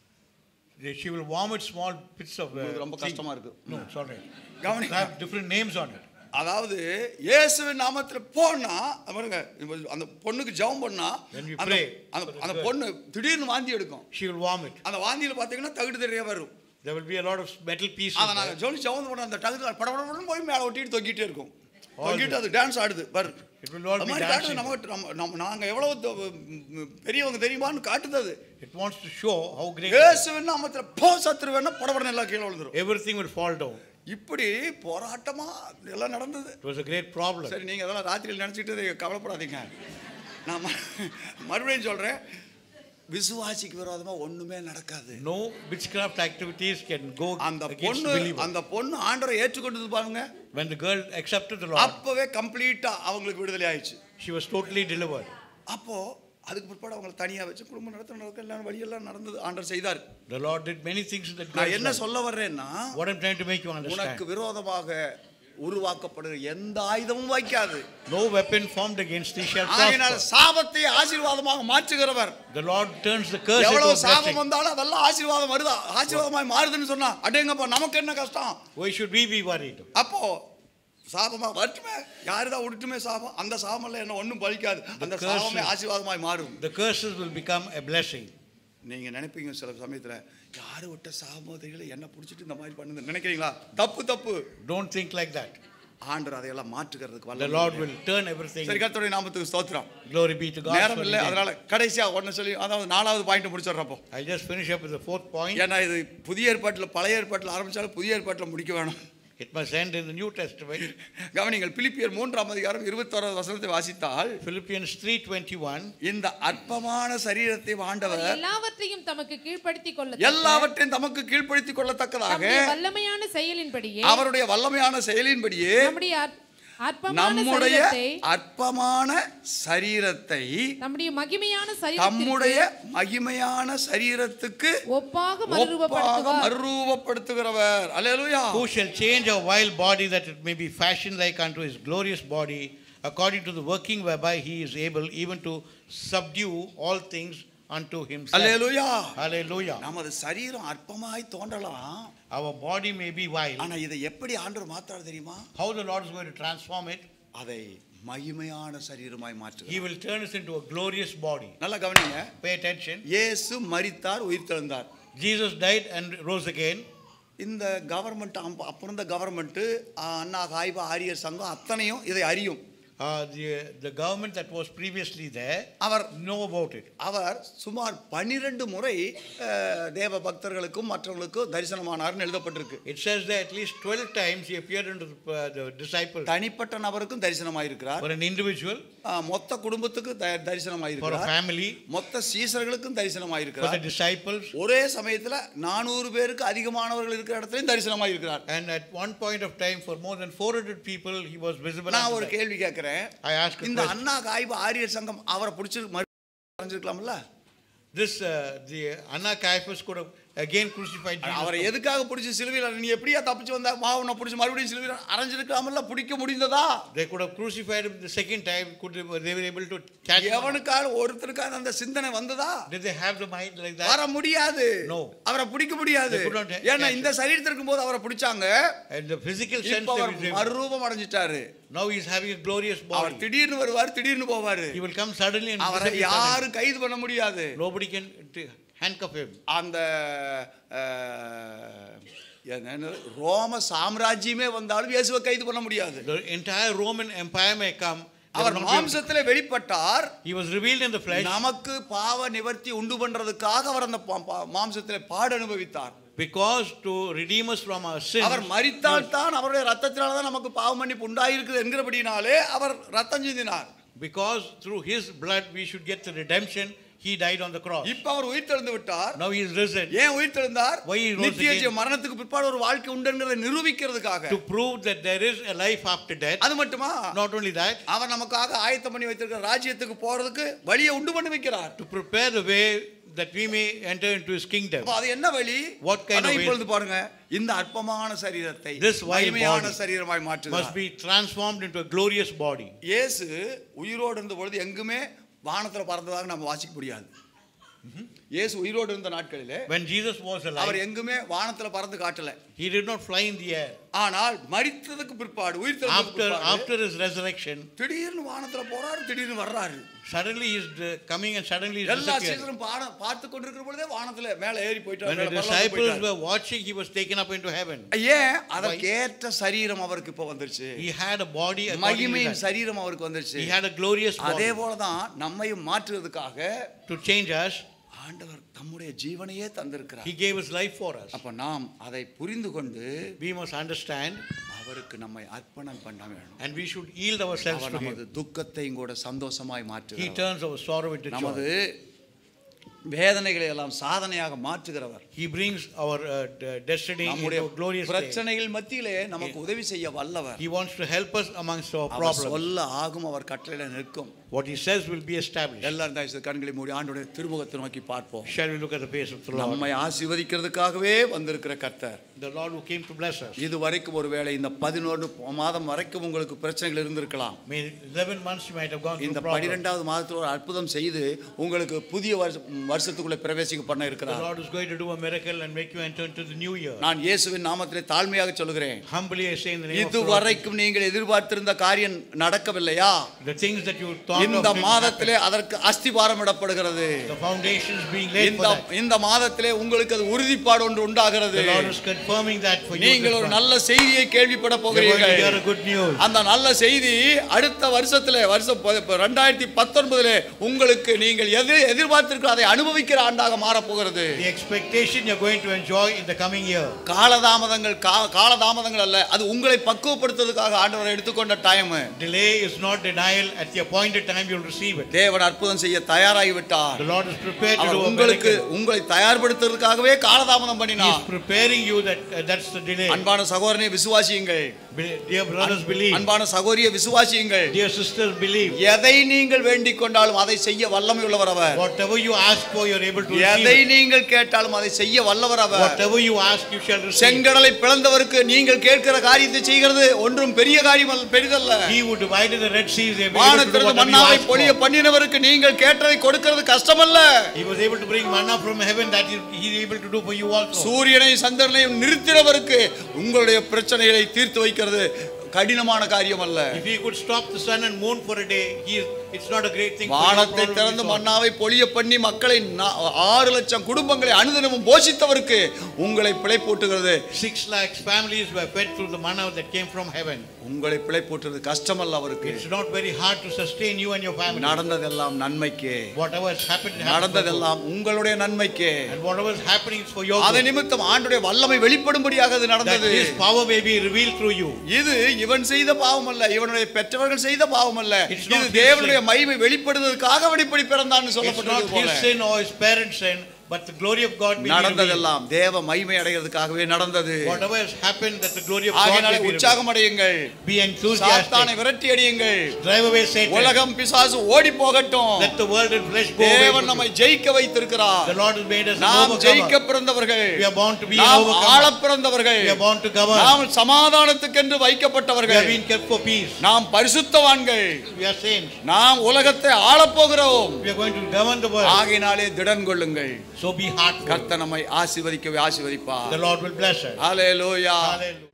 she will vomit small bits of. ரொம்ப கஷ்டமா இருக்கு. No, sorry. கவனி. They have different names on it. அதாவது இயேசுவின் நாமத்துல போனா பாருங்க, அந்த பொண்ணுக்கு ஜெபம் பண்ணா அந்த பொண்ணு திடீர்னு வாந்தி எடுக்கும். She will vomit. அந்த வாந்தியில பாத்தீங்கன்னா தகடு நிறைய வரும். There will be a lot of metal pieces. அத நான் ஜெபம் பண்ண அந்த தகடு படபடன்னு போய் மேல ஒட்டிட்டு தொங்கிட்டே இருக்கும். தொங்கிட்டு அது டான்ஸ் ஆடுது பாரு. It will all be dancing. நாங்க எவ்வளவு பெரியவங்க தெரியுமான்னு காட்டுது அது. It wants to show how great. இயேசுவின் நாமத்துல போ சத்துருவேன்னா படபடன்னு எல்லாம் கீழ விழுந்துரும். Everything will fall down. இப்படி போராட்டமா எல்லாம் நடந்தது. It was a great problem. சரி, நீங்க அதெல்லாம் ராத்திரியில் நினைச்சிட்டு கவலைப்படாதீங்க. நான் மறுபடியும் சொல்றேன், விசுவாசிக்கு விரோதமா ஒண்ணுமே நடக்காது. No witchcraft activities can go against believers. அந்த பொண்ணு ஆண்டவரை ஏற்றுக்கொண்டது பாருங்க. When the girl accepted the Lord, அப்பவே கம்ப்ளீட்டா அவங்களுக்கு விடுதலை ஆயிடுச்சு. she was totally delivered. அப்போ அதுக்கு பிற்பாடு அவங்களை தனியா வச்சு குடும்பம் நடத்த எல்லாம் வழியெல்லாம் நடந்தது. ஆண்டவர் செய்தார். The Lord did many things in that girl's நான் என்ன life. சொல்ல வர்றேன்னா, What I'm trying to make you understand, உனக்கு விரோதமாக உருவாக்கப்படுகிற எந்த ஆயுதமும் வைக்காது. no weapon formed against thee shall ஆகையால் prosper. சாபத்தை ஆசீர்வாதமாக மாற்றுகிறவர். The Lord turns the curse into a எவ்வளவு சாபம் blessing. வந்தாலும் அதெல்லாம் ஆசீர்வாதம் வருதா, ஆசீர்வாதமாய் மாறுதுன்னு சொன்னா அடேங்கப்பா நமக்கு என்ன கஷ்டம். Why should we be worried? அப்போ சாபமா வரட்டுமே, யாருதான் விடட்டுமே சாபம், அந்த சாபம்ல என்ன ஒண்ணும் பலிக்காது. அந்த சாபமே ஆசீர்வாதமாய் மாறும். The curses will become a blessing. நீங்க நினைப்பீங்க சில சமயத்துல, யாரு விட்ட சாபமோ தெரியல என்ன பிடிச்சிட்டு இந்த மாதிரி பண்ணுது நினைக்கிறீங்களா? தப்பு. Don't think like that. ஆண்டவர் அதையெல்லாம் மாற்றுகிறதுக்கு The வல்லவர். Lord will turn everything. சரி, கர்த்தருடைய நாமத்துக்கு ஸ்தோத்திரம். Glory be to God. நேரம் இல்லை, அதனால கடைசியா ஒன்னு சொல்லி அதாவது 4வது பாயிண்ட் முடிச்சிடுறப்போ. I'll just finish up with the 4th point. ஏன்னா இது புதிய ஏற்பாட்டில் பழைய ஏற்பாட்டில் ஆரம்பிச்சாலும் புதிய ஏற்பாட்டில் முடிக்க வேணும். It must end in the New Testament. கவனிங்கள், பிலிப்பியர் 3ஆம் அதிகாரம் 21வது வசனத்தை வாசித்தால், Philippians 3:21, இந்த அற்பமான சரீரத்தை ஆண்டவர் எல்லாவற்றையும் தமக்கு கீழ்ப்படுத்திக் கொள்ளத்தக்கதாக வல்லமையான செயலின்படியே அவருடைய வல்லமையான செயலின்படியே நம்முடைய அற்பமான சரீரத்தை தம்முடைய மகிமையான சரீரத்துக்கு ஒப்பாக மறுரூபப்படுத்துகிறவர். அல்லேலூயா. who shall change our vile body that it may be fashioned like unto his glorious body, according to the working whereby he is able even to subdue all things unto himself. Hallelujah. Hallelujah. நமது சரீரம் அற்பமாய் தோன்றலாம். Our body may be vile. ஆனா இதை எப்படி ஆண்டவர் மாத்தார் தெரியுமா? How the Lord is going to transform it? அதை மகிமையான சரீரமாய் மாற்றுகிறார். He will turn us into a glorious body. நல்லா கவனிங்க. Pay attention. இயேசு மரித்தார், உயிர்த்தெழுந்தார். Jesus died and rose again. இந்த கவர்மெண்ட் அப்புறம் இந்த கவர்மெண்ட் அண்ணா காய்பா ஆரியர் சங்கம் அத்தனையும் இதை அறியும். The government that was previously there, our know about it. அவர் சுமார் 12 முறை தேவ பக்தர்களுக்கும் மற்றவர்களுக்கும் தரிசனமானார்னு எழுதப்பட்டிருக்கு. It says that at least 12 times he appeared unto the disciples. தனிப்பட்ட நபருக்கும் தரிசனமாயிருக்கிறார். For an individual, மொத்த குடும்பத்துக்கு தரிசனமாயிருக்கிறார். for a family, மொத்த சீசர்களுக்கும் தரிசனமாயிருக்கிறார். for the disciples, ஒரே சமயத்துல 400 பேருக்கு அதிகமானவர்கள் இருக்கிற இடத்துலயும் தரிசனமாயிருக்கிறார். and at one point of time for more than 400 people he was visible. நான் ஒரு கேள்வி கேட்கிறேன். I ask இந்த அண்ணா காய்பா ஆரியர் சங்கம் அவரை பிடிச்சு மறைஞ்சிருக்கலாம்ல? This the Anna Caiaphas could have again crucified Jesus. அவரை எதுக்காக பிடிச்சு சிலுவையில் நீ எப்படியா தப்பிச்சு வந்தா மாவுன பிடிச்சு மறுபடியும் சிலுவையில் அரைஞ்சிருக்கலாம்ல? பிடிக்க முடிந்ததா? They could have crucified him the second time. They were able to catch him. எவனுக்காக ஒருத்தருக்காக அந்த சிந்தனை வந்ததா? Did they have the mind like that? வர முடியாது. No. அவரை பிடிக்க முடியாது. ஏன்னா இந்த சரீரத்தில் இருக்கும்போது அவரை பிடிச்சாங்க. And the physical sense அவர் மறுரூபம் அடைஞ்சிட்டாரு. Now he is having a glorious body. அவர் திடீர்னு வருவார், திடீர்னு போவாரு. He will come suddenly and அவரை யாரும் கைது பண்ண முடியாது. Nobody can handcuff him. அந்த ரோம சாம்ராஜ்யமே வந்தாலும் இயேசுவை கைது பண்ண முடியாது. The entire Roman Empire may come. அவர் மாம்சத்திலே வெளிப்பட்டார். He was revealed in the flesh. நமக்கு பாவ நிவர்த்தி உண்டு பண்றதுக்காக அவர் அந்த மாம்சத்திலே பாடு அனுபவித்தார். Because to redeem us from our sins. அவர் மரித்தால் தான் அவருடைய இரத்தத்தினால தான் நமக்கு பாவ மன்னிப்பு உண்டாயிருக்குது என்கிறபடினாலே அவர் இரத்தம் சிந்தினார். Because through his blood we should get the redemption, he died on the cross. இப்ப அவர் உயிர்த்தெழுந்து விட்டார். Now he is risen. ஏன் உயிர்த்தெழுந்தார்? Why he rose நித்திய again? மரணத்துக்கு பிற்பாடு ஒரு வாழ்க்கை உண்டுங்கறதை நிரூபிக்கிறதுக்காக. To prove that there is a life after death. அது மட்டுமா? Not only that, அவர் நமக்காக ஆயத்தம் பண்ணி வைத்திருக்கிற ராஜ்யத்துக்கு போறதுக்கு வழியை உண்டு பண்ணி வைக்கிறார். to prepare the way that we may enter into his kingdom. அது என்ன வழி? What kind of way? இப்பொழுது பாருங்க, இந்த அற்பமான சரீரத்தை This vile மகிமையான body சரீரமாய் மாற்றுகிறார். must be transformed into a glorious body. இயேசு உயிரோடு இருந்த பொழுது எங்குமே வானத்துல பறந்ததாக நம்ம வாசிக்க முடியாது. இயேசு உயிரோடு இருந்த நாட்களிலே When Jesus was our alive, எங்குமே வானத்துல பறந்து காட்டல. he did not fly in the air. ஆனால் மரித்ததுக்கு பிற்பாடு உயிர்த்தெழுந்ததுக்கு பிற்பாடு After his resurrection, திடீர்னு வானத்துல போறாரு, திடீர்னு வர்றாரு. suddenly he is coming and suddenly he is எல்லா disappearing. சீசரும் பார்த்து கொண்டிருக்கிற பொழுதே வானத்துல மேலே ஏறி போயிட்டார். When the disciples were watching, he was taken up into heaven. ஏன்? அதற்கேற்ற சரீரம் அவருக்கு இப்ப வந்துருச்சு. He had a body according to மகிமையின் that. சரீரம் அவருக்கு வந்துருச்சு. He had a glorious அதே body. போலதான் நம்மையும் மாற்றுவதற்காக To change us, ஆண்டவர் தம்முடைய ஜீவனையே தந்திருக்கிறார். he gave his life for us. அப்ப நாம் அதை புரிந்து கொண்டு We must understand, அவருக்கு நம்மை அர்ப்பணம் பண்ண வேண்டும். and we should yield ourselves our to him. நமது துக்கத்தையும் கூட சந்தோஷமாய் He மாற்றுகிறார். turns our sorrow into நமது joy. வேதனைகளை எல்லாம் சாதனையாக மாற்றுகிறவர். He brings our destiny நம்முடைய into a glorious day. பிரச்சனைகள் மத்தியிலே நமக்கு உதவி செய்ய வல்லவர். He wants to help us amongst our our problems. சொல்ல ஆகும், அவர் கட்டளையில நிற்கும். What he says will be established. எல்லாரும் தயவு செய்து கண்களை மூடி ஆண்டவருடைய திருமுகத்தை நோக்கி பார்ப்போம். Shall we look at the face of the Lord? நம்மை ஆசீர்வதிக்கிறதுக்காகவே வந்திருக்கிற கர்த்தர். The Lord who came to bless us. இதுவரைக்கும் ஒருவேளை இந்த 11 மாதம் வரைக்கும் உங்களுக்கு பிரச்சனைகள் இருந்திருக்கலாம். May 11 months you might have gone through இந்த problems. 12வது மாதத்துல ஒரு அற்புதம் செய்து உங்களுக்கு புதிய வருஷத்துக்குள்ள பிரவேசிக்க பண்ண The இருக்கிறார். Lord is going to do a miracle and make you enter into the new year. நான் இயேசுவின் நாமத்திலே தாழ்மையாக சொல்கிறேன். Humbly I say in the name of the Lord. இதுவரைக்கும் நீங்கள் எதிர்பார்த்திருந்த காரியம் நடக்கவில்லையா? The things that you thought of இந்த மாதத்திலே அதற்கு அஸ்திபாரம் இடப்படுகிறது. the foundations being laid for that. இந்த மாதத்திலே உங்களுக்கு அது உறுதிப்பாடு ஒன்று உண்டாகிறது. The Lord is confirming that for you. நீங்கள் ஒரு நல்ல செய்தியை கேள்விப்பட போகிறீர்கள். You hear a good news. அந்த நல்ல செய்தி அடுத்த வருஷத்திலே 2019 உங்களுக்கு நீங்கள் எதிர்பார்த்திருக்கிற அதை அனுபவிக்கிற ஆண்டாக மாற போகிறது. The expectation you are going to enjoy in the coming year. காலதாமதங்கள் அல்ல, அது உங்களை பக்குவப்படுத்துவதற்காக ஆண்டவர் எடுத்துக்கொண்ட time. Delay is not denial. At the appointed time you will receive it. தேவன் அற்புதம் செய்ய தயாராகி விட்டார். The Lord is prepared to do a உங்களுக்கு miracle. உங்களை தயார்படுத்துவதற்காகவே காலதாமதம் He பண்ணினார். is preparing you that's the delay. அன்பான சகோதரனே விசுவாசியுங்கள். Dear brothers, believe. அன்பான சகோதரியே விசுவாசியுங்கள். Dear sisters, believe. எதை நீங்கள் வேண்டிக் கொண்டாலும் அதை செய்ய வல்லமை உள்ளவர் அவர். Whatever you ask for, you are able to receive. எதை நீங்கள் கேட்டாலும் அதை செய்ய வல்லவர் அவர். Whatever you ask, you shall receive. செங்கடலை பிளந்தவருக்கு நீங்கள் கேட்கிற காரியத்தை செய்கிறது ஒன்றும் பெரிய காரியம் பெரிதல்ல. He who divided the Red Sea is able to do வானத்திலிருந்து whatever you மன்னாவை ask பொழிய for. பண்ணினவருக்கு நீங்கள் கேட்டதை கொடுக்கிறது கஷ்டமல்ல. He was able to bring manna from heaven, that he is able to do for you also. சூரியனை சந்திரனையும் நிறுத்தினவருக்கு உங்களுடைய பிரச்சனைகளை தீர்த்து வைக்கிறது கடினமான காரியம் அல்ல. If he could stop the sun and moon for a day, it's not a great thing. வானத்தை திறந்து மன்னாவை பொழிய பண்ணி மக்களை 6 லட்சம் குடும்பங்களை அனுதினமும் போஷித்தவருக்கு உங்களை பிழைப்பூட்டுகிறது. 6 lakhs families were fed through the manna that came from heaven. உங்களை பிழைப்பூட்டுறது கஷ்டமல்ல அவருக்கு. It's not very hard to sustain you and your family. நடந்ததெல்லாம் நன்மைக்கே. Whatever has happened நடந்ததெல்லாம் உங்களுடைய நன்மைக்கே. And whatever is happening is for your good. அதே நிமித்தம் ஆண்டவருடைய வல்லமை வெளிப்படும்படியாக அது நடந்தது. That his power may be revealed through you. இது இவன் செய்த பாவம் அல்ல, இவனுடைய பெற்றவர்கள் செய்த பாவம் அல்ல. இது not தேவனுடைய மகிமை வெளிப்படுவதற்காக வெளிப்படி பிறந்தான்னு சொல்லப்பட்டது It's not போல. his sin or his parents' sin, but the glory of God may be revealed. நடந்ததெல்லாம் தேவ மகிமை அடைகிறதுக்காகவே நடந்தது. Whatever has happened, that the glory of God may ஆகையால் be revealed. உற்சாகம் அடையுங்கள். Be enthusiastic. சாத்தானை விரட்டி அடியுங்கள். Drive away Satan. உலகம் பிசாசு ஓடி போகட்டும். Let the world and flesh go away. தேவன் நம்மை ஜெயிக்க வைத்திருக்கிறார். The Lord has made us an நாம் ஜெயிக்க overcomer. பிறந்தவர்கள். We are born to be an நாம் overcomer. ஆள பிறந்தவர்கள். We are born to govern. நாம் சமாதானத்துக்கென்று We வைக்கப்பட்டவர்கள். have been kept for peace. நாம் பரிசுத்தவான்கள். We are saints. நாம் உலகத்தை ஆளப் போகிறோம். We are going to govern the world. ஆகையினாலே திடன் கொள்ளுங்கள். So be heartful. கர்த்தர் நம்மை ஆசீர்வதிக்கவே ஆசீர்வதிப்பார். The Lord will bless us. Hallelujah. Hallelujah.